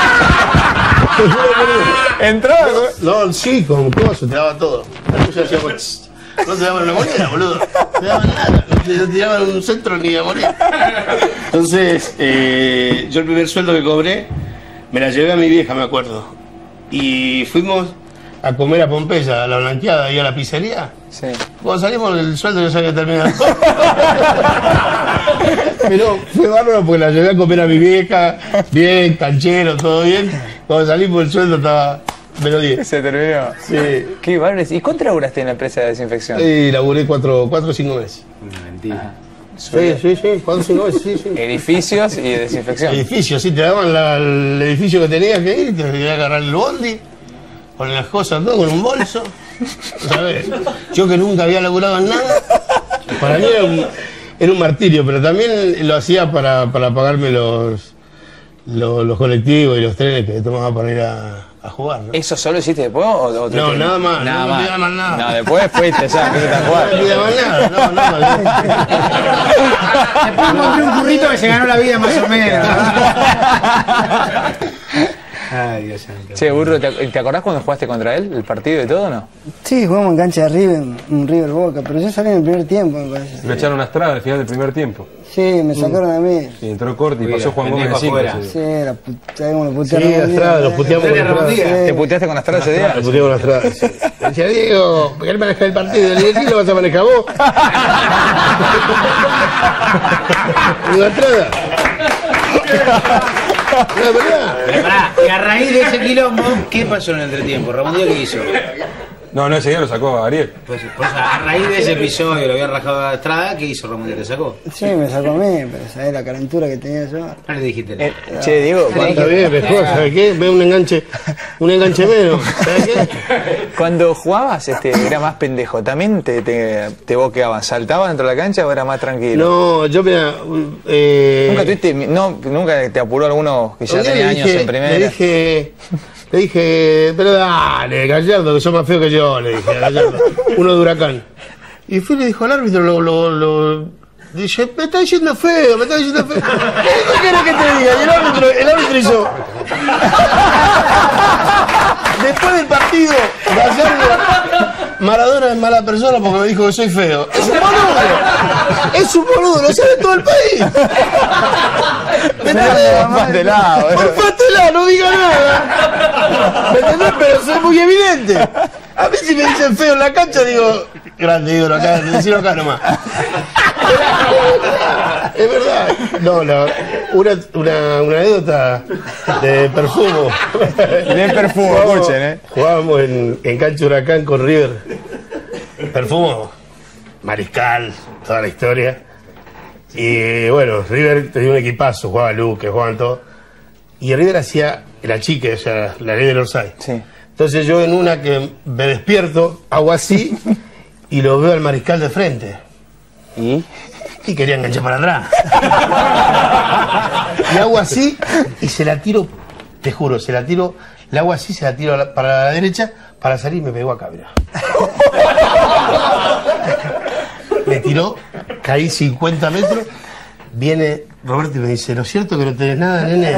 ¿Entraba? No, sí, con cosas, te daba todo. No te daban una moneda, boludo. No te daban nada. No te daban un centro ni a moneda. Entonces, yo el primer sueldo que cobré Me la llevé a mi vieja, me acuerdo. Y fuimos a comer a Pompeya, a la Blanqueada, y a la pizzería. Sí. Cuando salimos, el sueldo ya se había terminado. Pero fue bárbaro porque la llevé a comer a mi vieja, bien, canchero, todo bien. Cuando salimos, el sueldo estaba menos 10. Se terminó. Sí. Qué bárbaro. ¿Y cuánto laburaste en la empresa de desinfección? Sí, laburé 4 o 5 meses. Mentira. Sí, 4 o 5 meses, sí. Edificios y desinfección. Edificios, sí, te daban el edificio que tenías que ir, te tenías que agarrar el bondi, con las cosas, todo, con un bolso. ¿Sabes? Yo que nunca había laburado en nada, para mí era un martirio, pero también lo hacía para pagarme los colectivos y los trenes que tomaba para ir a jugar, ¿no? ¿Eso solo hiciste después o No, nada más, nada no me pida más nada. No, después fuiste ya, empezaste a jugar. No me pida más nada, no. Después encontré un currito que se ganó la vida más o menos. Ay, Dios santo. Che, Burro, ¿te acordás cuando jugaste contra él, el partido y todo o no? Sí, jugamos en cancha de River, un River Boca, pero yo salí en el primer tiempo, me parece. Me echaron a Estrada al final del primer tiempo. Sí, me sacaron a mí. Sí, entró Corti y pasó Juan Gómez afuera. encima. Sí, era ¿sabés cómo lo putearon? Sí, Estrada, lo puteamos con Estrada. ¿Te puteaste con Estrada ese día? Lo puteamos con Estrada, sí. Decía, Diego, ¿por qué él maneja el partido? Le dije, ¿quién lo vas a manejar vos? Digo, Estrada. Pero pará, y a raíz de ese quilombo, ¿qué pasó en el entretiempo? ¿Ramón Díaz qué hizo? No, ese día lo sacó a Ariel. Pues, a raíz de ese episodio lo había rajado a Estrada, ¿qué hizo Ramón Díaz? ¿Te sacó? Sí, me sacó a mí, pero sabés la calentura que tenía yo. No le dijiste. Che, Diego, Está bien, mejor, ¿sabes qué? Ve un enganche menos, ¿sabes qué? Cuando jugabas era más pendejo, ¿también te boqueaban? ¿Saltaban dentro de la cancha o era más tranquilo? No, yo mira... ¿Nunca te apuró alguno que ya tenía años en primera? Le dije, pero dale, Gallardo, que sos más feo que yo, le dije a Gallardo, uno de Huracán. Y fui y le dijo al árbitro, dice, me está diciendo feo, me está diciendo feo. ¿Qué querés que te diga? Y el árbitro hizo. Después del partido, Gallardo, Maradona es mala persona porque me dijo que soy feo. Es un boludo, lo sabe todo el país. ¿Me entendés? Porfátela, no diga nada. ¿Me entendés? Pero soy muy evidente. A mí si me dicen feo en la cancha, digo, grande ídolo acá, decirlo acá nomás. Es verdad. No, una anécdota de Perfumo. De Perfumo, escuchen, Jugábamos en cancha Huracán con River. Perfumo, Mariscal, toda la historia. Y bueno, River tenía un equipazo, jugaba Luque, jugaban todos. Y River hacía el achique, o sea, la ley del offside. Sí. Entonces yo en una que me despierto, hago así y lo veo al Mariscal de frente. ¿Y? Y quería enganchar para atrás. Y hago así y se la tiro, te juro, le hago así, se la tiro para la derecha, para salir y me pegó acá, mirá. Me tiró, caí 50 metros, viene Roberto y me dice, ¿no es cierto que no tenés nada, nene?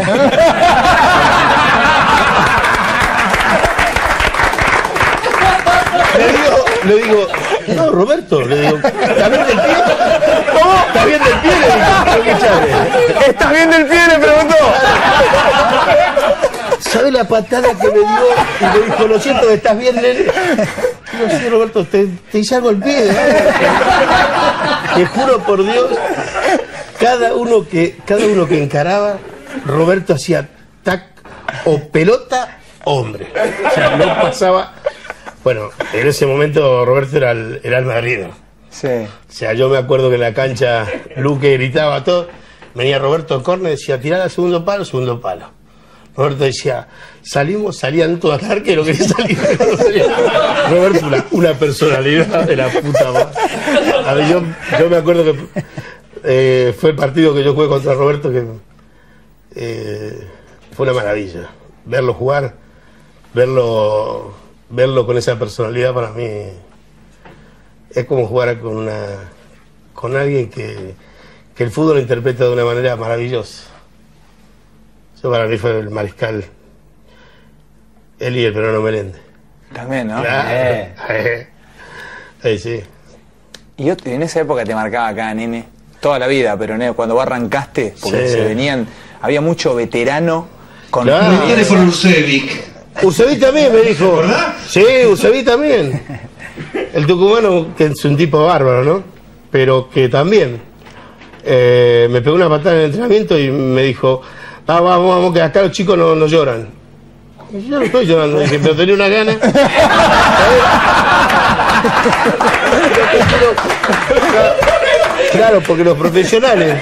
Le digo, no, Roberto, le digo, ¿estás bien del pie? ¿Cómo? ¿Estás bien del pie? Le digo, ¿estás bien del pie? Le preguntó. ¿Sabes la patada que me dio? Y me dijo, lo siento, que estás bien, nene. No sé, Roberto, te hice algo al pie. Te juro por Dios, cada uno que encaraba, Roberto hacía tac, o pelota, hombre. O sea, no pasaba. Bueno, en ese momento Roberto era el alma de River. Sí. O sea, yo me acuerdo que en la cancha Luque gritaba todo. Venía Roberto en córner y decía, tirá al segundo palo, segundo palo. Roberto decía, salían todos al arquero, quería salir. Roberto, una personalidad de la puta madre. A ver, yo me acuerdo que fue el partido que yo jugué contra Roberto, que fue una maravilla. Verlo jugar, verlo con esa personalidad para mí es como jugar con alguien que el fútbol lo interpreta de una manera maravillosa. Eso para mí fue el Mariscal, él y el Peruano Meléndez. También, ¿no? Claro. Sí. Y en esa época te marcaba acá, nene, toda la vida, pero cuando vos arrancaste, porque Sí. había mucho veterano Claro. Viene con Ursevic. Ursevic también me dijo. ¿Verdad? Sí, Ursevic también. El tucumano, que es un tipo bárbaro, ¿no? Pero que también me pegó una patada en el entrenamiento y me dijo, vamos, que acá los chicos no lloran. Y yo no estoy llorando, dije, pero tenía una gana. Claro, porque los profesionales,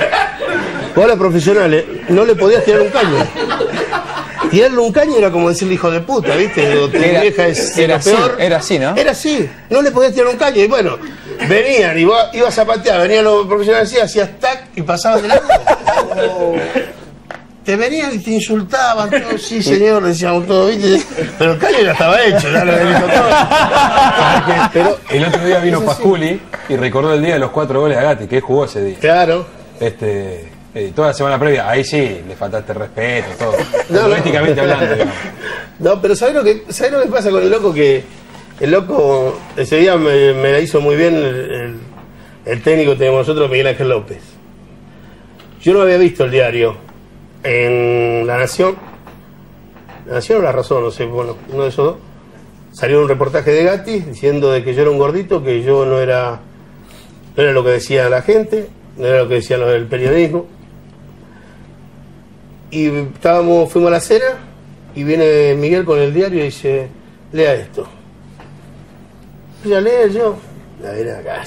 no le podías tirar un caño. Tirarle un caño era como decirle hijo de puta, ¿viste? Tu vieja es era lo peor. Así, era así, ¿no? Era así, no le podías tirar un caño. Y bueno, venían, y ibas a patear, venían los profesionales así, hacías tac y pasaban de lado. Te venían y te insultaban, todo, sí señor, decíamos todo, ¿viste? Pero el caño ya estaba hecho, ya lo había visto todo. Pero el otro día vino Pasculi y recordó el día de los 4 goles a Gatti, que él jugó ese día. Claro. Toda la semana previa, ahí sí, le faltaste respeto, todo. Políticamente hablando, digamos. No, pero ¿sabés lo que pasa con el loco? Que el loco, ese día me la hizo muy bien el técnico que tenemos nosotros, Miguel Ángel López. Yo no había visto el diario en La Nación. La Nación o La Razón, no sé, bueno, uno de esos dos. Salió un reportaje de Gatti diciendo de que yo era un gordito, que yo no era lo que decía la gente, no era lo que decían los del periodismo. Y fuimos a la cena y viene Miguel con el diario y dice, lea esto. Ya leo yo. La veré acá.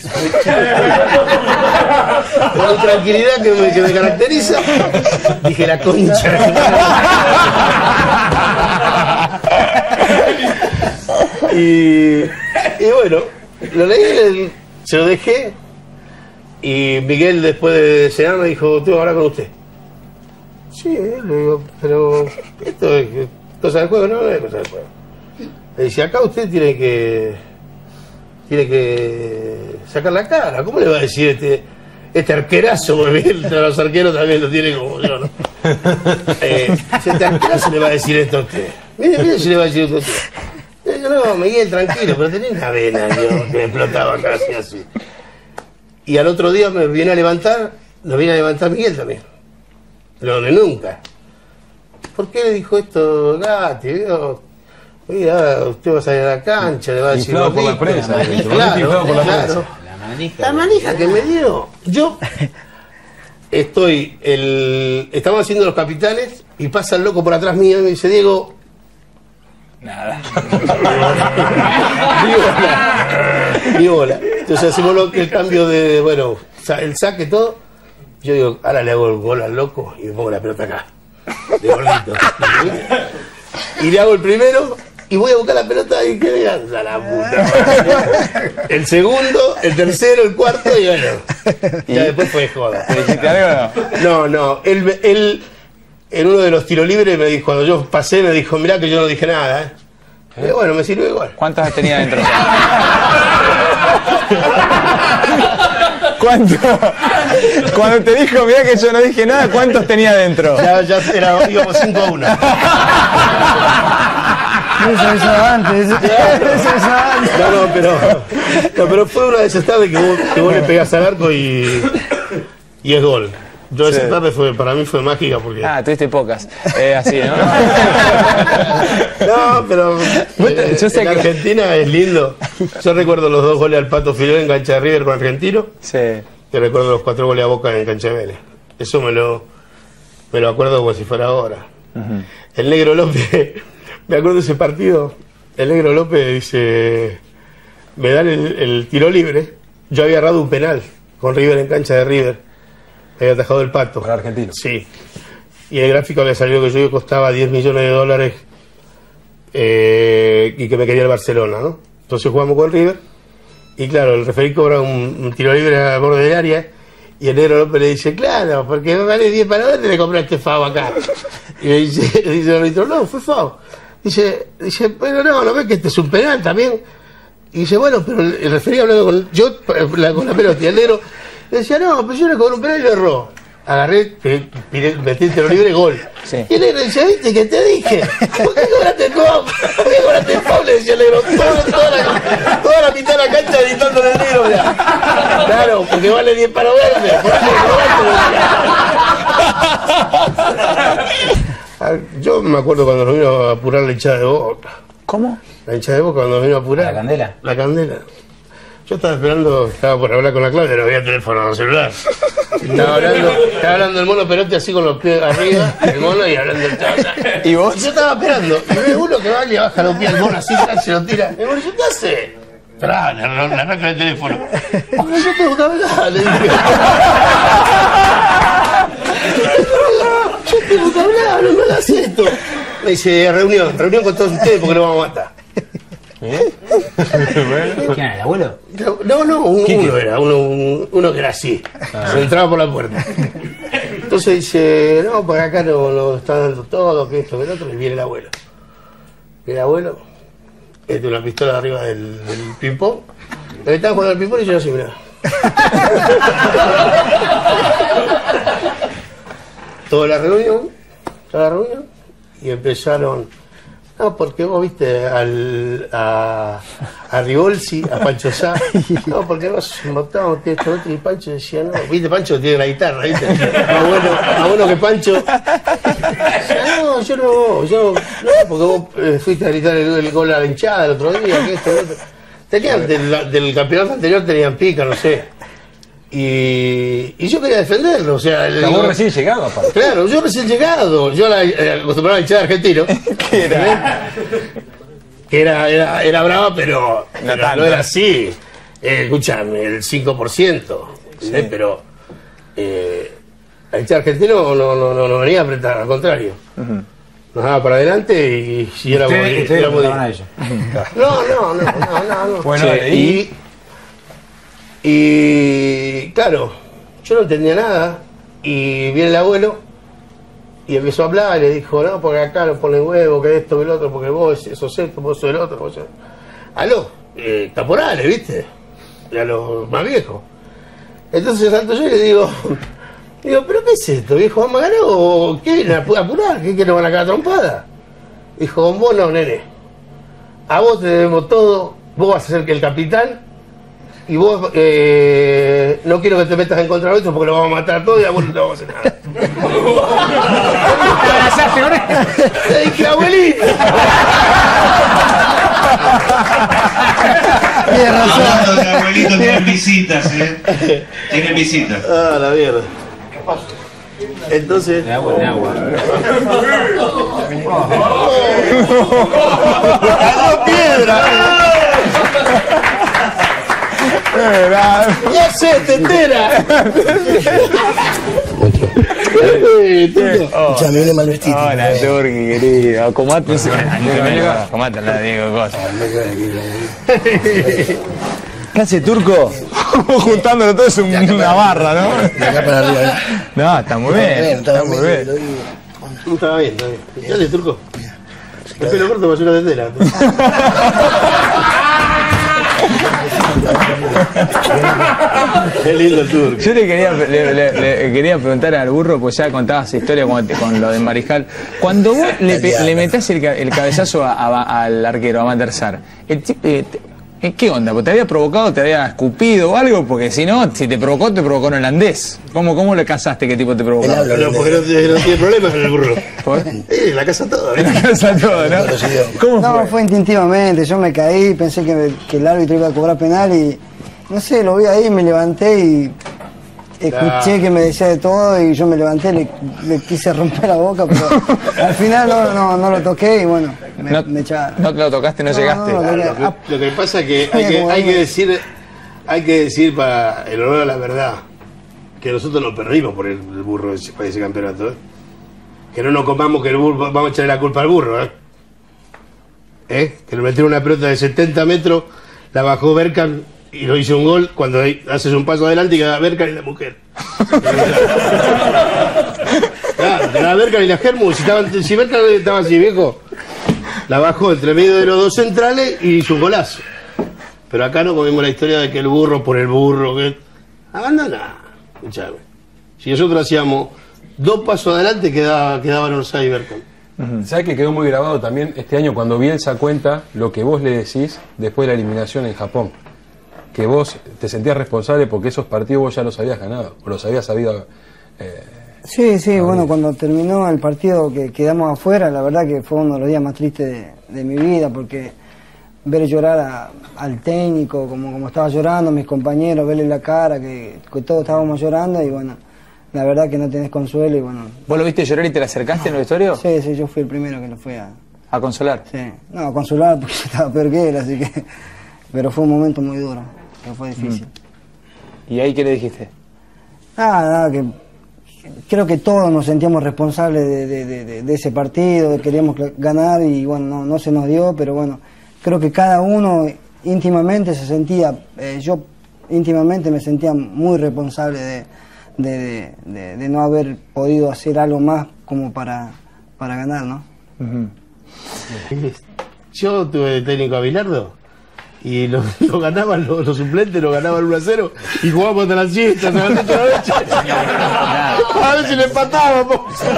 Con tranquilidad que me caracteriza, dije la concha. y bueno, lo leí, se lo dejé y Miguel después de cenar me dijo, tengo que hablar con usted. Sí, le digo, pero esto es cosa del juego, no es cosa del juego. Le dice, acá usted tiene que sacar la cara. ¿Cómo le va a decir este arquerazo? Porque los arqueros también lo tienen como yo, ¿no? Este arquerazo le va a decir esto a usted. Mire si le va a decir esto a usted. Yo no, Miguel, tranquilo, pero tenía una vena yo, que me explotaba casi así. Y al otro día me viene a levantar, Miguel también. Pero de nunca. ¿Por qué le dijo esto Gatti? Mira, usted va a salir a la cancha, le va a decir... Inflado por la prensa. Claro. La manija que me dio. Yo estamos haciendo los capitanes y pasa el loco por atrás mío y me dice, Diego... Nada. Ni bola. Entonces hacemos el cambio de, bueno, el saque, todo. Yo digo, ahora le hago el gol al loco y me pongo la pelota acá. De gordito. Y le hago el primero y voy a buscar la pelota y que le anda la puta. El segundo, el tercero, el cuarto y bueno. Ya después fue joda. ¿Te dijiste algo o no? No. Él en uno de los tiros libres me dijo, cuando yo pasé, me dijo, mirá que yo no dije nada, Pero bueno, me sirve igual. ¿Cuántas tenía dentro? ¿Cuánto? Cuando te dijo, mirá que yo no dije nada, ¿cuántos tenía dentro? Ya íbamos 5-1. Eso antes. No, pero fue una de esas tardes que vos le pegás al arco y es gol. Yo esa tarde para mí fue mágica porque... tuviste pocas. Así, ¿no? No, pero yo sé en Argentina es lindo. Yo recuerdo los 2 goles al Pato Filón en cancha de River con Argentino. Sí. Y recuerdo los 4 goles a Boca en cancha de Vélez. Eso me lo acuerdo como si fuera ahora. El Negro López, me acuerdo de ese partido. El Negro López dice, me dan el tiro libre. Yo había errado un penal con River en cancha de River. Había atajado el Pato. Para argentino. Sí. Y el gráfico había salido que yo costaba $10 millones y que me quería el Barcelona, ¿no? Entonces jugamos con River y claro, el referí cobra un tiro libre a borde del área y el Negro López le dice, claro, porque no vale 10 para dónde le compraste FAO acá. Y le dice el árbitro, no, fue FAO. Dice, pero no ves que este es un penal también. Y dice, bueno, pero el referí hablando con la pelota y el Negro le decía, no, pero yo le cobré un penal y lo erró. Agarré, metí el tiro libre, gol. Sí. Y el Negro dice, ¿viste que te dije? ¿Por qué cobraste el gol? ¿Por qué cobraste el foul? Le decía el Negro, toda la mitad de la cancha gritándole al Negro, mirá. Claro, porque vale 10 para verde. Por eso yo me acuerdo cuando nos vino a apurar la hinchada de Boca. ¿Cómo? La hinchada de Boca cuando nos vino a apurar. ¿La candela? La candela. Yo estaba esperando, estaba por hablar con la Claudia, no había teléfono celular. Estaba hablando el mono Perotti así con los pies arriba, el mono y hablando el chavo. ¿Y vos? Y yo estaba esperando, y ve uno que va y le baja los pies al mono así, se lo tira. Y el mono, ¿qué hace? Tra, le arranca el teléfono. Pero yo tengo que hablar, le dije. Yo tengo que hablar, no me hagas esto. Me dice, reunión con todos ustedes porque lo vamos a matar. ¿Quién era, el abuelo? No, uno era, uno que era así. Se entraba por la puerta. Entonces dice, no, porque acá no está dando todo, que esto, que lo otro, y viene el abuelo. El abuelo, una pistola arriba del ping-pong. Le estaba jugando al ping-pong y yo así, mirá. Toda la reunión, y empezaron. No, porque vos viste a Rivolsi, a Pancho Sá. No, porque vos montamos esto, otro, y Pancho decía, no, viste, Pancho tiene la guitarra, viste. Más bueno que Pancho. Decía, no, yo no, porque vos fuiste a gritar el gol a la hinchada el otro día, que esto, el otro. Tenían, del campeonato anterior tenían pica, no sé. Y yo quería defenderlo, o sea... Vos recién llegado, aparte. Claro, yo recién llegado. Yo acostumbraba a hinchada argentino. Que era brava, pero no era así. Escuchame, el 5%. Sí. Pero la hinchada argentino no venía a apretar, al contrario. Nos daba para adelante y éramos... No. Bueno, y claro, yo no entendía nada y viene el abuelo y empezó a hablar y le dijo, no, porque acá nos ponen huevo, que esto, que el otro, porque vos sos esto, vos sos el otro, vos sos... Aló, caporales, ¿viste? Y a los más viejos. Entonces salto yo y le digo, ¿pero qué es esto, viejo? ¿Vamos a ganar o qué vienen a apurar? ¿Qué nos van a cagar trompada? Dijo, con vos no, nene. A vos te debemos todo, vos vas a ser que el capitán. Y vos no quiero que te metas en contra nuestro porque lo vamos a matar todo y a vos no te vamos a hacer nada. ¿Te abrazaste con él? Le dije, abuelito. Hablando de abuelito, tienen visitas, Tienen visitas. Ah, la mierda. ¿Qué pasa? Entonces... De agua. ¡Cayó piedra! ¡Ya sé, tetera! Ya me viene mal vestido. Hola, Turqui, querido. Acomate, acomate, la digo cosas. ¿Qué hace, Turco? Juntándolo todo es una barra, ¿no? De acá para arriba. No, está muy bien. Está muy bien. Estaba bien. Dale, Turco. El pelo corto va a ser una tetera. Qué lindo el Turco. Yo le quería preguntar al burro, pues ya contabas historia con lo de Mariscal. Cuando vos le metés el cabezazo al arquero, a Van der Sar, ¿qué onda? ¿Te había provocado, te había escupido o algo? Porque si no, si te provocó en holandés. ¿Cómo le casaste qué tipo te provocó? No, porque no tiene problemas con el burro. La casa todo. La casa todo, ¿no? ¿Cómo fue? No, fue instintivamente. Yo me caí, pensé que el árbitro iba a cobrar penal y... No sé, lo vi ahí, me levanté y... Escuché que me decía de todo y yo me levanté, le quise romper la boca, pero al final no lo toqué y bueno, me echaron. ¿No te lo tocaste, no llegaste? Lo que pasa es que hay que decir para el honor a la verdad que nosotros nos perdimos por el burro para ese campeonato. Que no nos comamos que el burro, vamos a echarle la culpa al burro. Que nos metieron una pelota de 70 metros, la bajó Berkan y lo hizo un gol cuando haces un paso adelante y queda Berkan y la mujer. Claro, queda Berkan y la Germu. Si Berkan estaba así, viejo, la bajó entre medio de los dos centrales y hizo un golazo. Pero acá no comemos la historia de que el burro por el burro, que... Abandona, escuchame. Si nosotros hacíamos 2 pasos adelante, quedaban Orsay y Berkan. ¿Sabes que quedó muy grabado también este año cuando Bielsa cuenta lo que vos le decís después de la eliminación en Japón? Que vos te sentías responsable porque esos partidos vos ya los habías ganado, o los habías sabido Sí, bueno, cuando terminó el partido que quedamos afuera, la verdad que fue uno de los días más tristes de mi vida, porque ver llorar al técnico, como estaba llorando, mis compañeros, verle la cara, que todos estábamos llorando, y bueno, la verdad que no tenés consuelo, y bueno. ¿Vos lo viste llorar y te le acercaste en el vestuario? Sí, yo fui el primero que lo fui ¿A consolar? Sí, no, a consolar porque yo estaba peor que él, así que... Pero fue un momento muy duro, que fue difícil. ¿Y ahí qué le dijiste? Nada, que creo que todos nos sentíamos responsables de ese partido, queríamos ganar y bueno, no se nos dio, pero bueno, creo que cada uno íntimamente se sentía, yo íntimamente me sentía muy responsable de no haber podido hacer algo más como para ganar, ¿no? Yo tuve de técnico a Bilardo y lo ganaban los suplentes, lo ganaban 1-0 y jugábamos hasta las siestas, hasta las 8 de la noche. A ver si le empatábamos.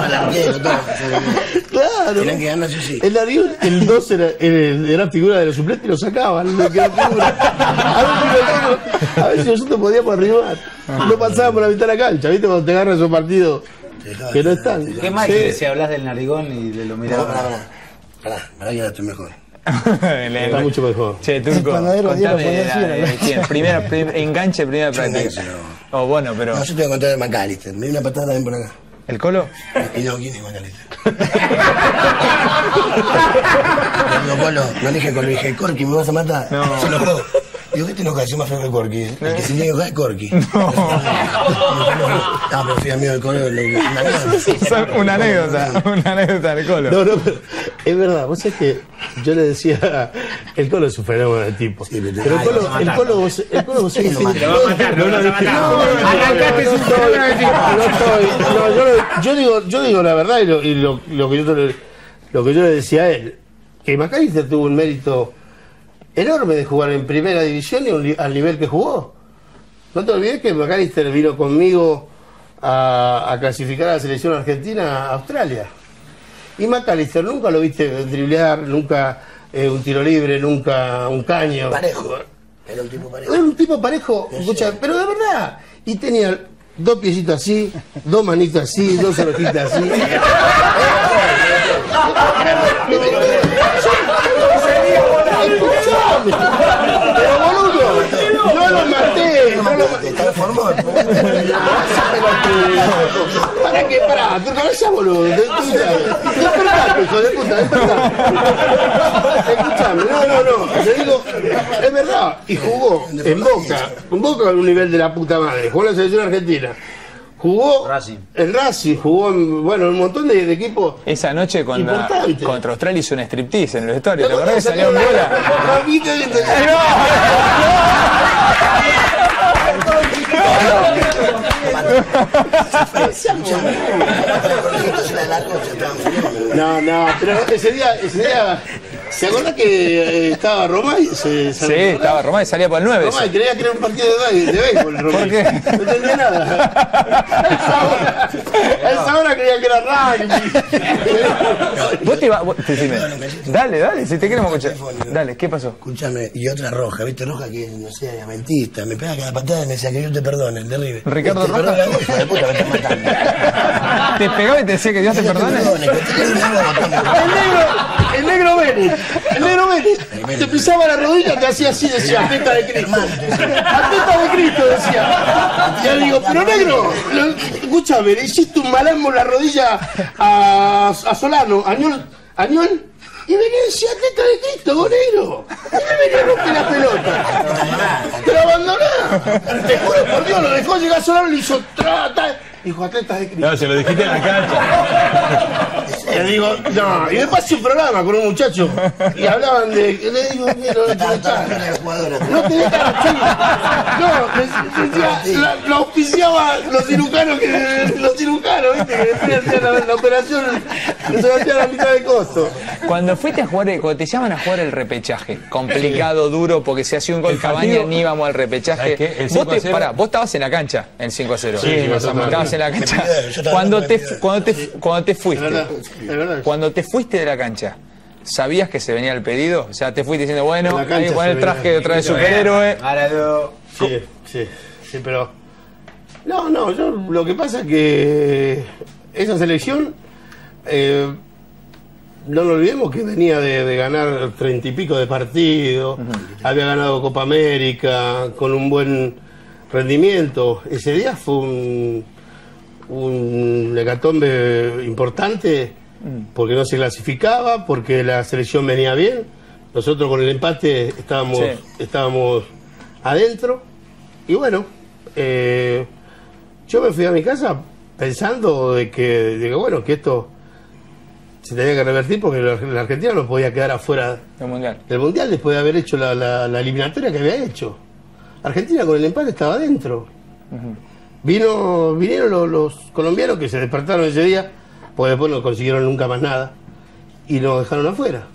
Claro. Tenían que ganar, sí. El 2 era figura de los suplentes y lo sacaban. A ver si nosotros podíamos arribar. No pasábamos la mitad de la cancha, ¿viste? Cuando te agarran esos partidos que no están. ¿Qué más si hablas del narigón y de lo mirado? Pará que ahora estoy mejor. Está mucho mejor. Che, Turco, contame quién. Enganche, primera práctica. Oh, bueno, pero... No, yo te voy a contar de McAllister. Me dio una patada también por acá. ¿El Colo? Y no, ¿quién es McAllister? No, Colo, no dije Colo, dije Corky, ¿me vas a matar? No. Se enojó. Digo, ¿qué te enojas? Yo más feo que Corky. El que se tiene que enojar es Corky. No, pero fui amigo del Colo. Una anécdota del Colo. No, pero es verdad, vos sabés que yo le decía, el Colo es un fenómeno de tipo. Sí, pero el Colo vos sabés que sí. Te lo va a matar, no lo arrancaste es un fenómeno de tipo. Yo digo la verdad y lo que yo le decía a él, que McAllister tuvo un mérito enorme de jugar en primera división y al nivel que jugó. No te olvides que McAllister vino conmigo a clasificar a la selección argentina a Australia. Y McAllister nunca lo viste driblear, nunca un tiro libre, nunca un caño. Parejo. Era un tipo parejo. Era un tipo parejo, escucha, pero de verdad. Y tenía 2 piecitos así, 2 manitos así, 2 orejitas así. Pero boludo, no lo maté. ¿Estás formado? ¿Para qué? Pará, Turco, no seas boludo. Despertate, hijo de puta, despertate. Escuchame, no. Te digo, es verdad. Y jugó en Boca a un nivel de la puta madre. Jugó en la selección argentina. Jugó en Racing, jugó en un montón de equipos. Esa noche contra Australia hizo un striptease en el vestuario, ¿te acordás que salió en bola? No, pero ese día ¿se acuerdan que estaba Romay? Sí, estaba Romay, salía por el 9. Romay, creía que era un partido de béisbol, Romay. ¿Por qué? No entendía nada. A esa hora creía que era rugby. Vos te ibas... Decime. Dale, si te queremos escuchar. Dale, ¿qué pasó? Escúchame, y otra roja, ¿viste? Roja que, no sé, amentista. Me pega cada patada y me decía que Dios te perdone, el derribe. Ricardo Roja. Perdona, hijo de puta, me estás matando. ¿Te pegaba y te decía que Dios te perdone? El negro Vélez, te pisaba la rodilla, te hacía así, decía, teta de Cristo. A teta de Cristo, decía. Y yo digo, pero negro, escúchame, le hiciste un malambo en la rodilla a Solano, Añol, y venía y decía, teta de Cristo, vos negro. Y me venía a romper la pelota. Te lo abandonás. Te juro por Dios, lo dejó llegar Solano y le hizo dijo, atletas de Cristo. No, se lo dijiste en la cancha. Le digo, no, y después hice un programa con un muchacho y hablaban de. Le digo, no te dejas, no, lo auspiciaba los cirujanos, ¿viste? Que después hacían la operación que se hacía a la mitad de costo. Cuando fuiste a jugar, cuando te llaman a jugar el repechaje, complicado, duro, porque se hacía un gol Cabaña, ni íbamos al repechaje. Vos estabas en la cancha en 5-0. Sí, estabas en la cancha. Cuando te fuiste de la cancha, ¿sabías que se venía el pedido? O sea, te fuiste diciendo, bueno, hay que poner el traje otra vez superhéroe. Sí, pero No, yo lo que pasa es que esa selección, no nos olvidemos que venía de ganar 30 y pico de partidos, había ganado Copa América con un buen rendimiento. Ese día fue un hecatombe importante porque no se clasificaba, porque la selección venía bien. Nosotros con el empate estábamos adentro. Y bueno, yo me fui a mi casa pensando de que bueno, que esto se tenía que revertir porque la Argentina no podía quedar afuera del Mundial después de haber hecho la eliminatoria que había hecho. Argentina con el empate estaba adentro. Vinieron los colombianos que se despertaron ese día, porque después no consiguieron nunca más nada, y nos dejaron afuera.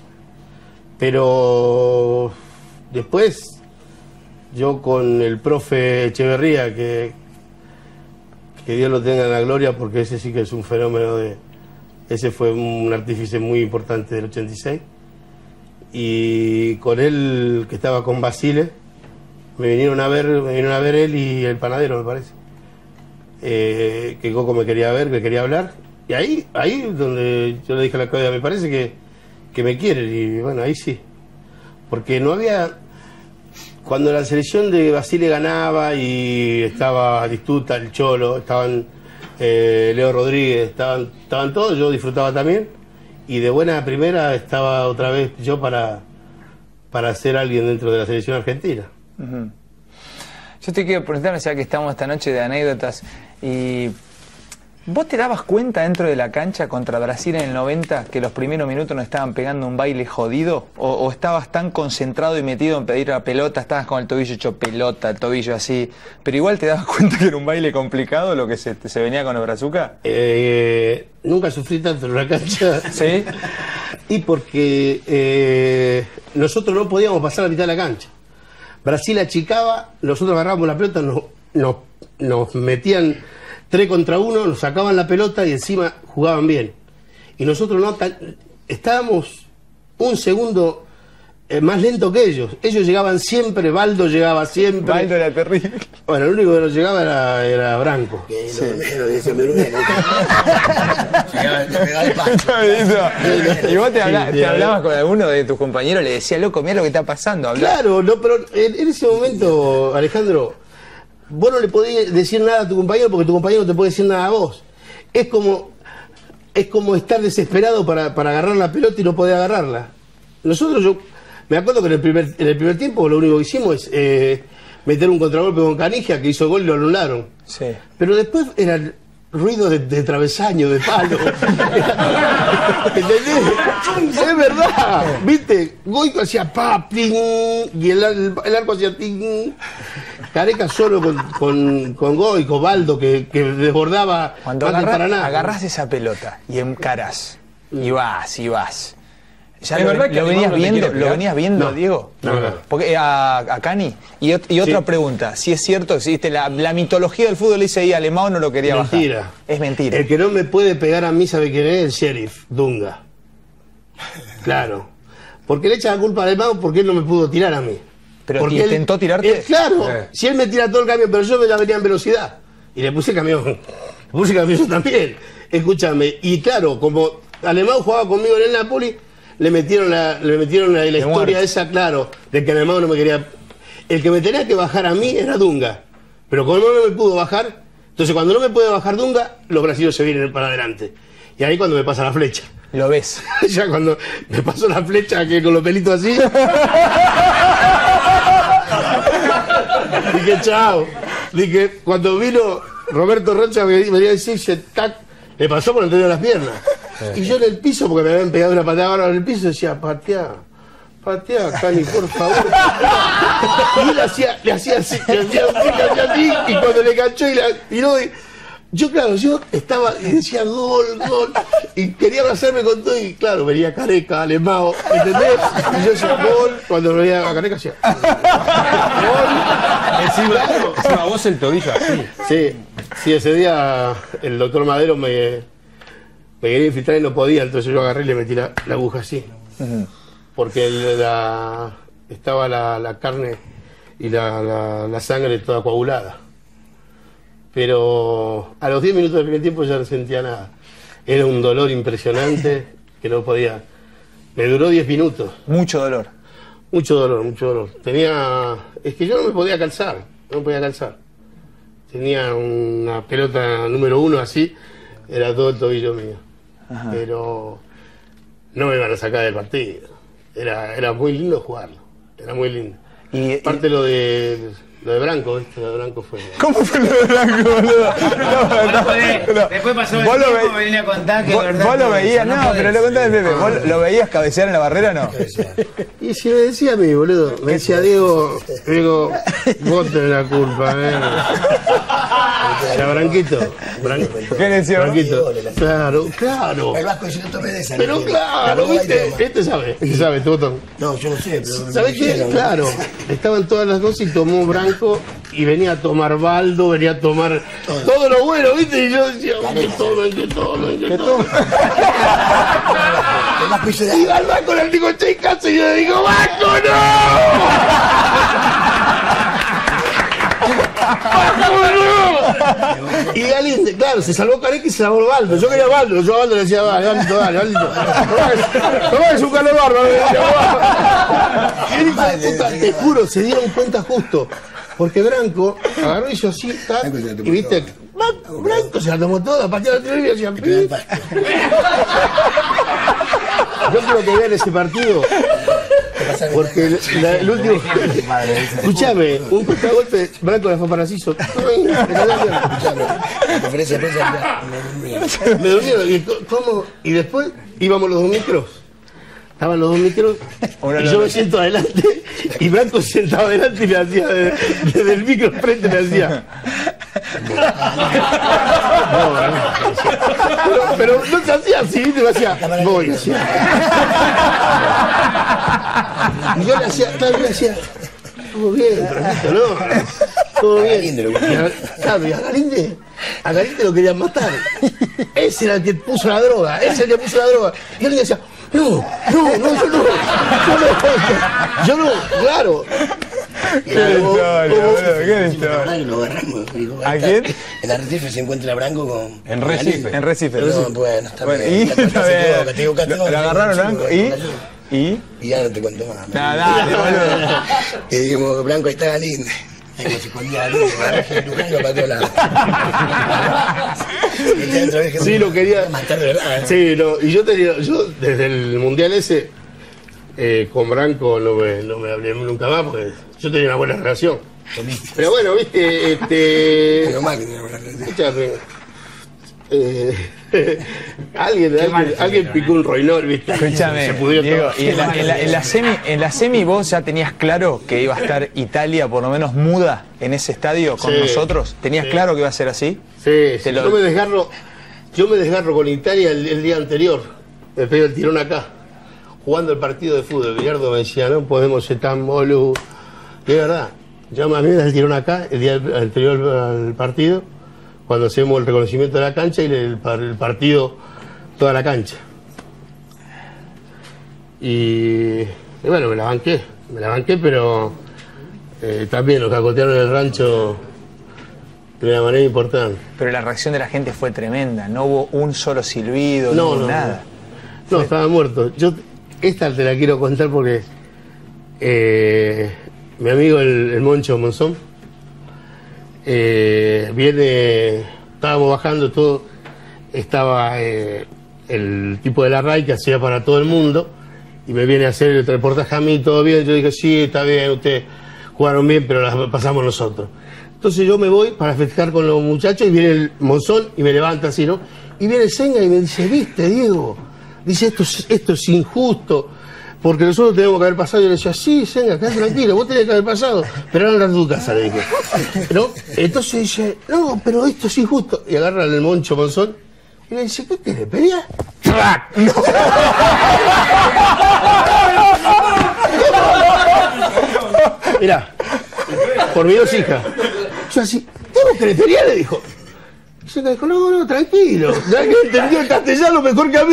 Pero después, yo con el profe Echeverría, que Dios lo tenga en la gloria, porque ese sí que es un fenómeno ese fue un artífice muy importante del 86, y con él, que estaba con Basile, me vinieron a ver él y el panadero, me parece. Que Coco me quería ver, me quería hablar, y ahí donde yo le dije a la Claudia, me parece que me quieren, y bueno, ahí sí, porque no había, cuando la selección de Basile ganaba y estaba Distuta, el Cholo, estaban Leo Rodríguez, estaban todos, yo disfrutaba también, y de buena primera estaba otra vez yo para ser alguien dentro de la selección argentina. Yo te quiero preguntar, ya que estamos esta noche de anécdotas, y ¿vos te dabas cuenta dentro de la cancha contra Brasil en el 90 que los primeros minutos nos estaban pegando un baile jodido? ¿O estabas tan concentrado y metido en pedir la pelota, estabas con el tobillo hecho pelota, el tobillo así, pero igual te dabas cuenta que era un baile complicado lo que se venía con el Brazuca? Nunca sufrí tanto en una cancha. ¿Sí? Y porque nosotros no podíamos pasar la mitad de la cancha. Brasil achicaba, nosotros agarrábamos la pelota, nos metían 3 contra 1, nos sacaban la pelota y encima jugaban bien. Y nosotros no, estábamos un segundo más lento que ellos. Ellos llegaban siempre, Baldo llegaba siempre. Baldo era terrible. Bueno, el único que nos llegaba era Branco. Sí. Y vos te hablabas con alguno de tus compañeros, le decías, loco, mira lo que está pasando. Claro, no, pero en ese momento, Alejandro, vos no le podías decir nada a tu compañero porque tu compañero no te puede decir nada a vos. Es como estar desesperado para agarrar la pelota y no poder agarrarla. Nosotros, me acuerdo que en el primer tiempo lo único que hicimos es meter un contragolpe con Canigia, que hizo gol y lo anularon. Sí. Pero después eran ruidos de travesaño, de palo. ¿Entendés? Es verdad. ¿Viste? Goico hacía pa, ping, y el arco hacía ting. Careca solo con Goico, Baldo, que desbordaba. Cuando agarrás esa pelota y encarás, y vas. ¿Ya ¿Es verdad que lo venías viendo, No. Diego? No. Porque a Cani. Y otra pregunta, si es cierto, existe la mitología del fútbol, dice ahí, Alemão no lo quería Mentira. bajar. Es mentira. El que no me puede pegar a mí, ¿sabe quién es? El sheriff, Dunga. Claro. Porque le echa la culpa a Alemão porque él no me pudo tirar a mí. ¿Pero porque intentó tirarte? Claro. Si él me tira todo el camión, pero yo ya venía en velocidad. Y le puse camión. Le puse camión yo también. Escúchame. Y claro, como Alemão jugaba conmigo en el Napoli, le metieron la historia esa, claro, de que Alemão no me quería. El que me tenía que bajar a mí era Dunga. Pero como no me pudo bajar, entonces cuando no me puede bajar Dunga, los brasileños se vienen para adelante. Y ahí cuando me pasa la flecha. Lo ves. Ya cuando me pasó la flecha, que con los pelitos así. Dije, chao. Dije, cuando vino Roberto Rocha, me venía a decir, tac, le pasó por entre las piernas. Y yo en el piso, porque me habían pegado una patada ahora en el piso, decía, patea, Cani, por favor. Y él le hacía así, y cuando le cachó y no, yo claro, yo estaba y decía gol, y quería abrazarme con todo, y claro, venía Careca, Alemão, ¿entendés? Y yo decía gol, cuando venía a Careca decía gol. Encima vos el tobillo así. Sí, ese día el doctor Madero me quería infiltrar y no podía, entonces yo agarré y le metí la aguja así. Porque estaba la carne y la sangre toda coagulada. pero a los 10 minutos del primer tiempo ya no sentía nada. Era un dolor impresionante que no podía. Me duró 10 minutos. Mucho dolor. Mucho dolor, mucho dolor. Es que yo no me podía calzar, Tenía una pelota número 1 así, era todo el tobillo mío. Ajá. Pero no me iban a sacar del partido. Era muy lindo jugarlo, era muy lindo. Y aparte lo de Branco, ¿viste? Lo de Branco fue... ¿Cómo fue lo de Branco, boludo? Después pasó el vos tiempo, me vine a contar que... Vos lo veías, no, pero lo contás de Pepe. ¿Vos lo veías cabecear en la barrera o no? Y si me decía a mí, boludo, me decía Diego, vos tenés la culpa, Era Branquito. ¿Qué le decía? Branquito. Claro. El Vasco dice, no tome de esa. Pero claro, ¿viste? Este sabe, tu botón. No, yo no sé, pero... ¿Sabés qué? Claro, estaban todas las cosas y tomó Branco y venía a tomar Baldo, venía a tomar todo lo bueno, ¿viste? Y yo decía, que tomen. Y al Vasco le digo, che, caso, y yo le digo, ¡Vasco, no! Y Galíndez, claro, se salvó Careca y se salvó Baldo. Yo quería Baldo, yo a Baldo le decía, dale. No es un calor bárbaro, le decía, te juro, se dieron cuenta justo. Porque Branco agarró y hizo así, y viste, Branco se la tomó toda, pateó la tele y hacía pi. Yo quiero que vean ese partido. Porque el último. Escuchame, un contragolpe, Branco la fue para Ciso. Me durmieron. Y después íbamos los dos micros. Estaban los dos micros y yo me siento adelante y Branco sentado adelante y me hacía desde el micro frente me hacía. Pero no se hacía así, me hacía. Voy, hacía. Y yo le hacía, todo bien, tranquilo, ¿no? Todo bien. Claro, y a Galíndez lo querían matar. Ese era el que puso la droga, Y él le decía, no, yo no, claro. ¿Qué historia? Lo agarramos. ¿A quién? En Arrecife se encuentra Branco con... En Recife. No, bueno, está bien. Lo agarraron Branco y ya no te cuento más. Dale, boludo. Y dijimos, Branco, ahí está Galíndez. Y se escondía Galíndez, para todos lados. Sí, lo quería matar de verdad. Sí, no, y yo desde el mundial ese con Branco no me hablé nunca más porque yo tenía una buena relación. Pero bueno, viste, Pero mal que tenía buena relación. Alguien picó un roinol, viste. Escúchame, Diego, y en la semi vos ya tenías claro que iba a estar Italia por lo menos muda en ese estadio con nosotros. ¿Tenías claro que iba a ser así? Sí. Yo me desgarro con Italia el día anterior. Me pego el tirón acá, jugando el partido de fútbol. Villardo me decía, no podemos ser tan boludo. Y es verdad, yo me da el tirón acá el día anterior al partido, cuando hacemos el reconocimiento de la cancha y el partido toda la cancha. Y bueno, me la banqué, pero también nos cacotearon en el rancho de una manera importante. Pero la reacción de la gente fue tremenda, no hubo un solo silbido, nada. No, estaba muerto. Esta te la quiero contar porque mi amigo el Moncho Monzón estábamos bajando todo, estaba el tipo de la RAI que hacía para todo el mundo y me viene a hacer el reportaje a mí, todo bien. Yo dije, sí, está bien, ustedes jugaron bien, pero las pasamos nosotros. Entonces yo me voy para festejar con los muchachos y viene el Monzón y me levanta así, ¿no? Y viene Senga y me dice, ¿viste, Diego? Dice, esto es injusto, porque nosotros tenemos que haber pasado. Y yo le decía, sí, Senga, quédate tranquilo, vos tenés que haber pasado, pero ahora anda a tu casa, le dije. ¿No? Entonces dice, no, pero esto es injusto. Y agarra el Moncho Monzón y le dice, ¿qué querés, pelear? ¡Crack! ¡No! Mirá, por mi dos hijas. Yo así, ¿tengo que pelear? Le dijo. Y se dijo, no, tranquilo. Ya que entendió el castellano mejor que a mí.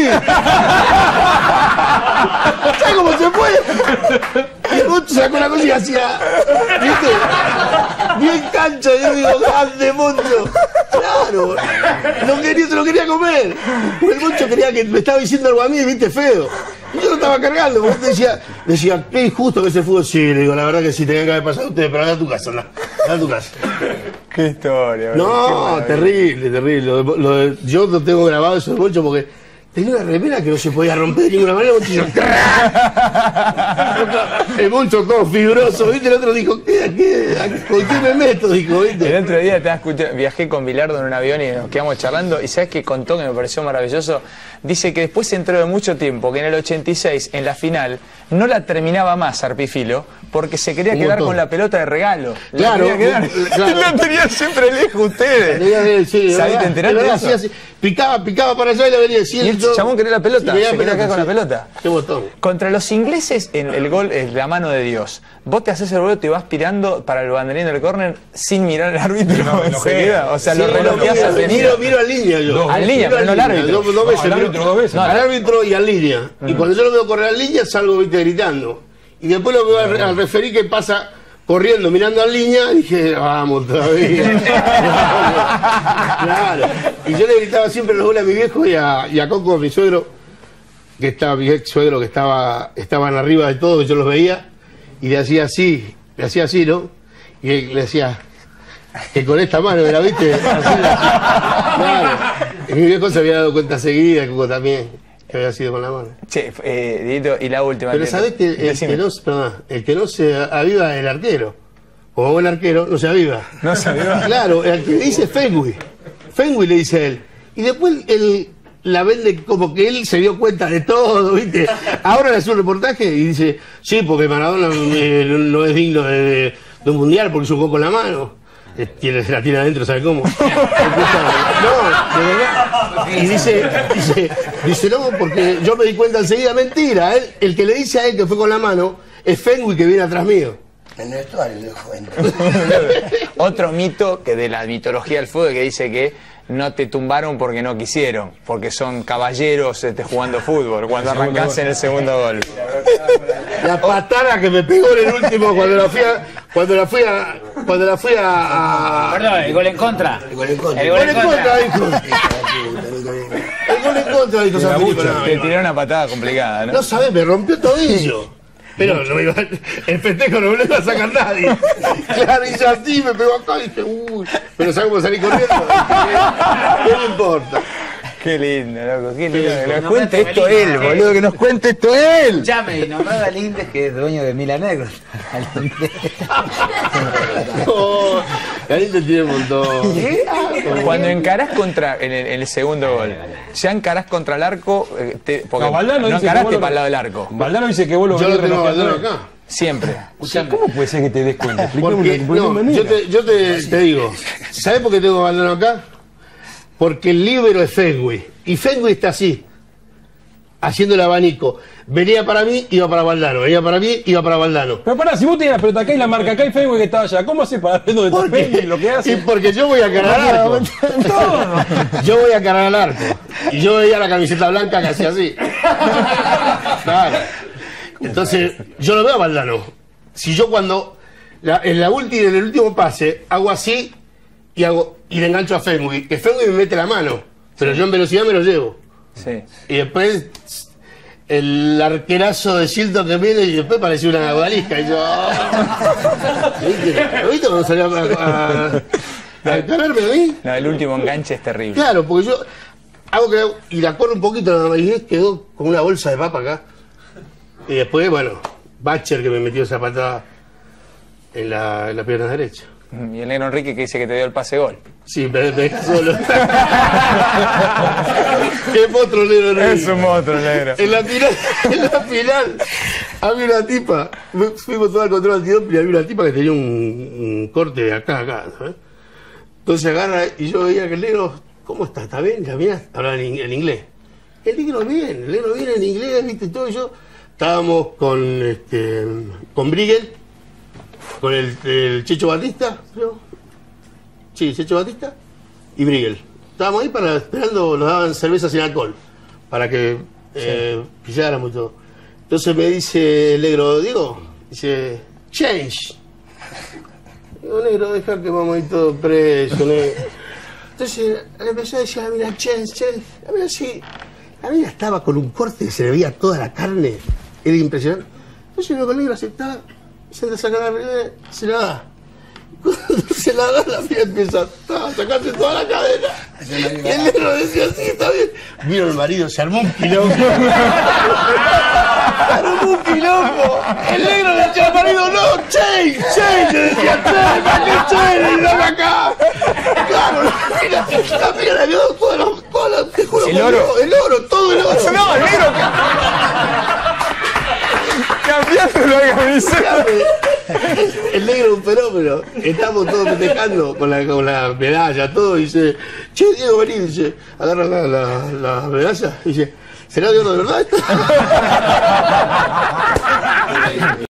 ¿Sabes cómo se fue? Y el Moncho sacó la cosa y hacía, ¿viste? bien cancha, yo digo, grande Moncho. Claro, se lo quería comer. El Moncho quería que me estaba diciendo algo a mí, viste, feo. Y yo lo estaba cargando, porque decía, qué injusto que ese fútbol. Sí, le digo, la verdad que sí, tenía que haber pasado ustedes, pero anda a tu casa, anda a tu casa. Qué historia. No, terrible, terrible. Yo lo tengo grabado eso de Moncho porque tenía una remera que no se podía romper de ninguna manera. El Moncho todo fibroso, ¿viste? El otro dijo, ¿con qué me meto? Dijo, ¿viste? El otro día viajé con Bilardo en un avión y nos quedamos charlando. Y ¿sabes qué contó que me pareció maravilloso? Dice que después se entró de mucho tiempo, que en el 86, en la final, no la terminaba más Arpifilo, porque se quería quedar con la pelota de regalo. Claro, claro. La tenían siempre lejos ustedes. Sí, ¿Sabés? ¿Te enteraste de eso? Así. Picaba para allá y la venía. Y el chabón quería la pelota, se quería quedar con la pelota. Qué botón. Contra los ingleses, en el gol es la mano de Dios. Vos te haces el gol, te vas pirando para el banderín del córner sin mirar al árbitro enseguida. O sea, lo relojeás al venir. Miro al línea yo. Al línea, pero no al árbitro. Dos veces. Al árbitro y al línea. Y cuando yo lo veo correr al línea, salgo, viste, gritando. Y después lo veo al referí que pasa corriendo, mirando al línea, y dije, vamos todavía. Claro. Y yo le gritaba siempre los goles a mi viejo y a Coco, a mi suegro, mi ex suegro, que estaban arriba de todo, yo los veía, y le hacía así, ¿no? Y le decía, que con esta mano, ¿la viste? Así, claro. Y mi viejo se había dado cuenta seguida, Coco también. Que había sido con la mano. Che, Dieguito, y la última. Pero sabés que el que no se aviva es el arquero. Como buen arquero, no se aviva. No se aviva. Claro, el que dice Fenway. Fenway le dice él. Y después él la vende como que él se dio cuenta de todo, ¿viste? Ahora le hace un reportaje y dice, sí, porque Maradona no es digno de un mundial porque jugó con la mano. La tiene adentro, ¿sabe cómo? No, de verdad. Y dice, no, porque yo me di cuenta enseguida, mentira. El que le dice a él que fue con la mano es Fenway, que viene atrás mío. En el vestuario le cuento. Otro mito que de la mitología del fútbol que dice que no te tumbaron porque no quisieron, porque son caballeros jugando fútbol, cuando arrancás en el segundo gol. La patada que me pegó en el último cuando la fui a... Perdón, el gol en contra. El gol en contra. El gol en contra, dijo. El gol en contra, dijo San Felipe. Te tiró una patada complicada, ¿no? No sabés, me rompió tobillo. Pero el festejo no me lo iba a sacar nadie. Claro, y yo así me pegó acá y dije, uy, pero ¿sabes cómo salí corriendo? No me importa. Qué lindo, loco, qué lindo. Que nos cuente esto él, boludo, que nos cuente esto él. Escuchame, y nombrado al Indes, que es dueño de Mil Anécdotas. No, Galíndez tiene un montón. Cuando encarás en el segundo gol, ya encarás contra el arco, porque no encaraste para el lado del arco. Valdano dice que vos lo yo lo tengo a Valdano acá. Siempre. O sea, ¿cómo puede ser que te des cuenta? Porque, no, yo te digo, ¿sabés por qué tengo a Valdano acá? Porque el líbero es Fenway. Y Fenway está así, haciendo el abanico. Venía para mí, iba para Valdano. Venía para mí, iba para Valdano. Pero pará, si vos tenés la pelota acá y la marca acá y Fenway que estaba allá, ¿cómo haces para ver dónde está Fenway? Lo que hace. Y porque yo voy a cargar al arco. Yo voy a cargar al arco. Y yo veía la camiseta blanca que hacía así. Claro. Entonces, yo lo veo a Valdano. Si yo cuando, en el último pase, hago así y le engancho a Fenway, que Fenway me mete la mano, pero yo en velocidad me lo llevo. Sí. Y después el arquerazo de Shilton que viene y después parecía una balisca. Y yo... ¿Lo viste cuando salió a encararme a mí? No, el último enganche es terrible. Claro, porque yo hago que... Y la corro un poquito y quedó con una bolsa de papa acá. Y después, bueno, Bacher que me metió esa patada en la pierna derecha. Y el negro Enrique que dice que te dio el pase gol. Sí, me dejé solo. Qué monstruo negro Enrique. Es un monstruo negro. En la final había una tipa, fuimos todo al control antidoping y había una tipa que tenía un corte de acá, ¿sabes? Entonces agarra y yo veía que el negro, ¿cómo está? ¿Está bien? ¿Caminás? Hablaba en inglés. El negro bien en inglés, viste, todo. Y yo estábamos con Brigel, con el Checho Batista, creo. Sí, Checho Batista y Brigel. Estábamos ahí esperando, nos daban cerveza sin alcohol, para que pilláramos y todo. Entonces me dice el negro, Diego, dice, change. Digo, negro, deja que vamos a ir todos presos, negro. Entonces le empezó a decir, mira, che, mira, sí. La mina estaba con un corte que se le veía toda la carne. Era impresionante. Entonces el negro aceptaba, se la saca la primera, se la da. Cuando se la da, la mina empieza a sacarse toda la cadena. Y el negro decía, sí, está bien. Vino el marido, se armó un quilombo. Se armó un quilombo. El negro le decía al marido, no, Che, le decía, ¿para qué Che? ¡Dame acá! Claro, la mina le había dado todas las, te juro, el oro, todo el oro. No, el negro. Cambiaste la camiseta. El negro es un fenómeno. Estamos todos festejando con la medalla, todo. Y dice, che, Diego, vení. Dice, agarra la medalla. Y dice, ¿será de oro de verdad esto?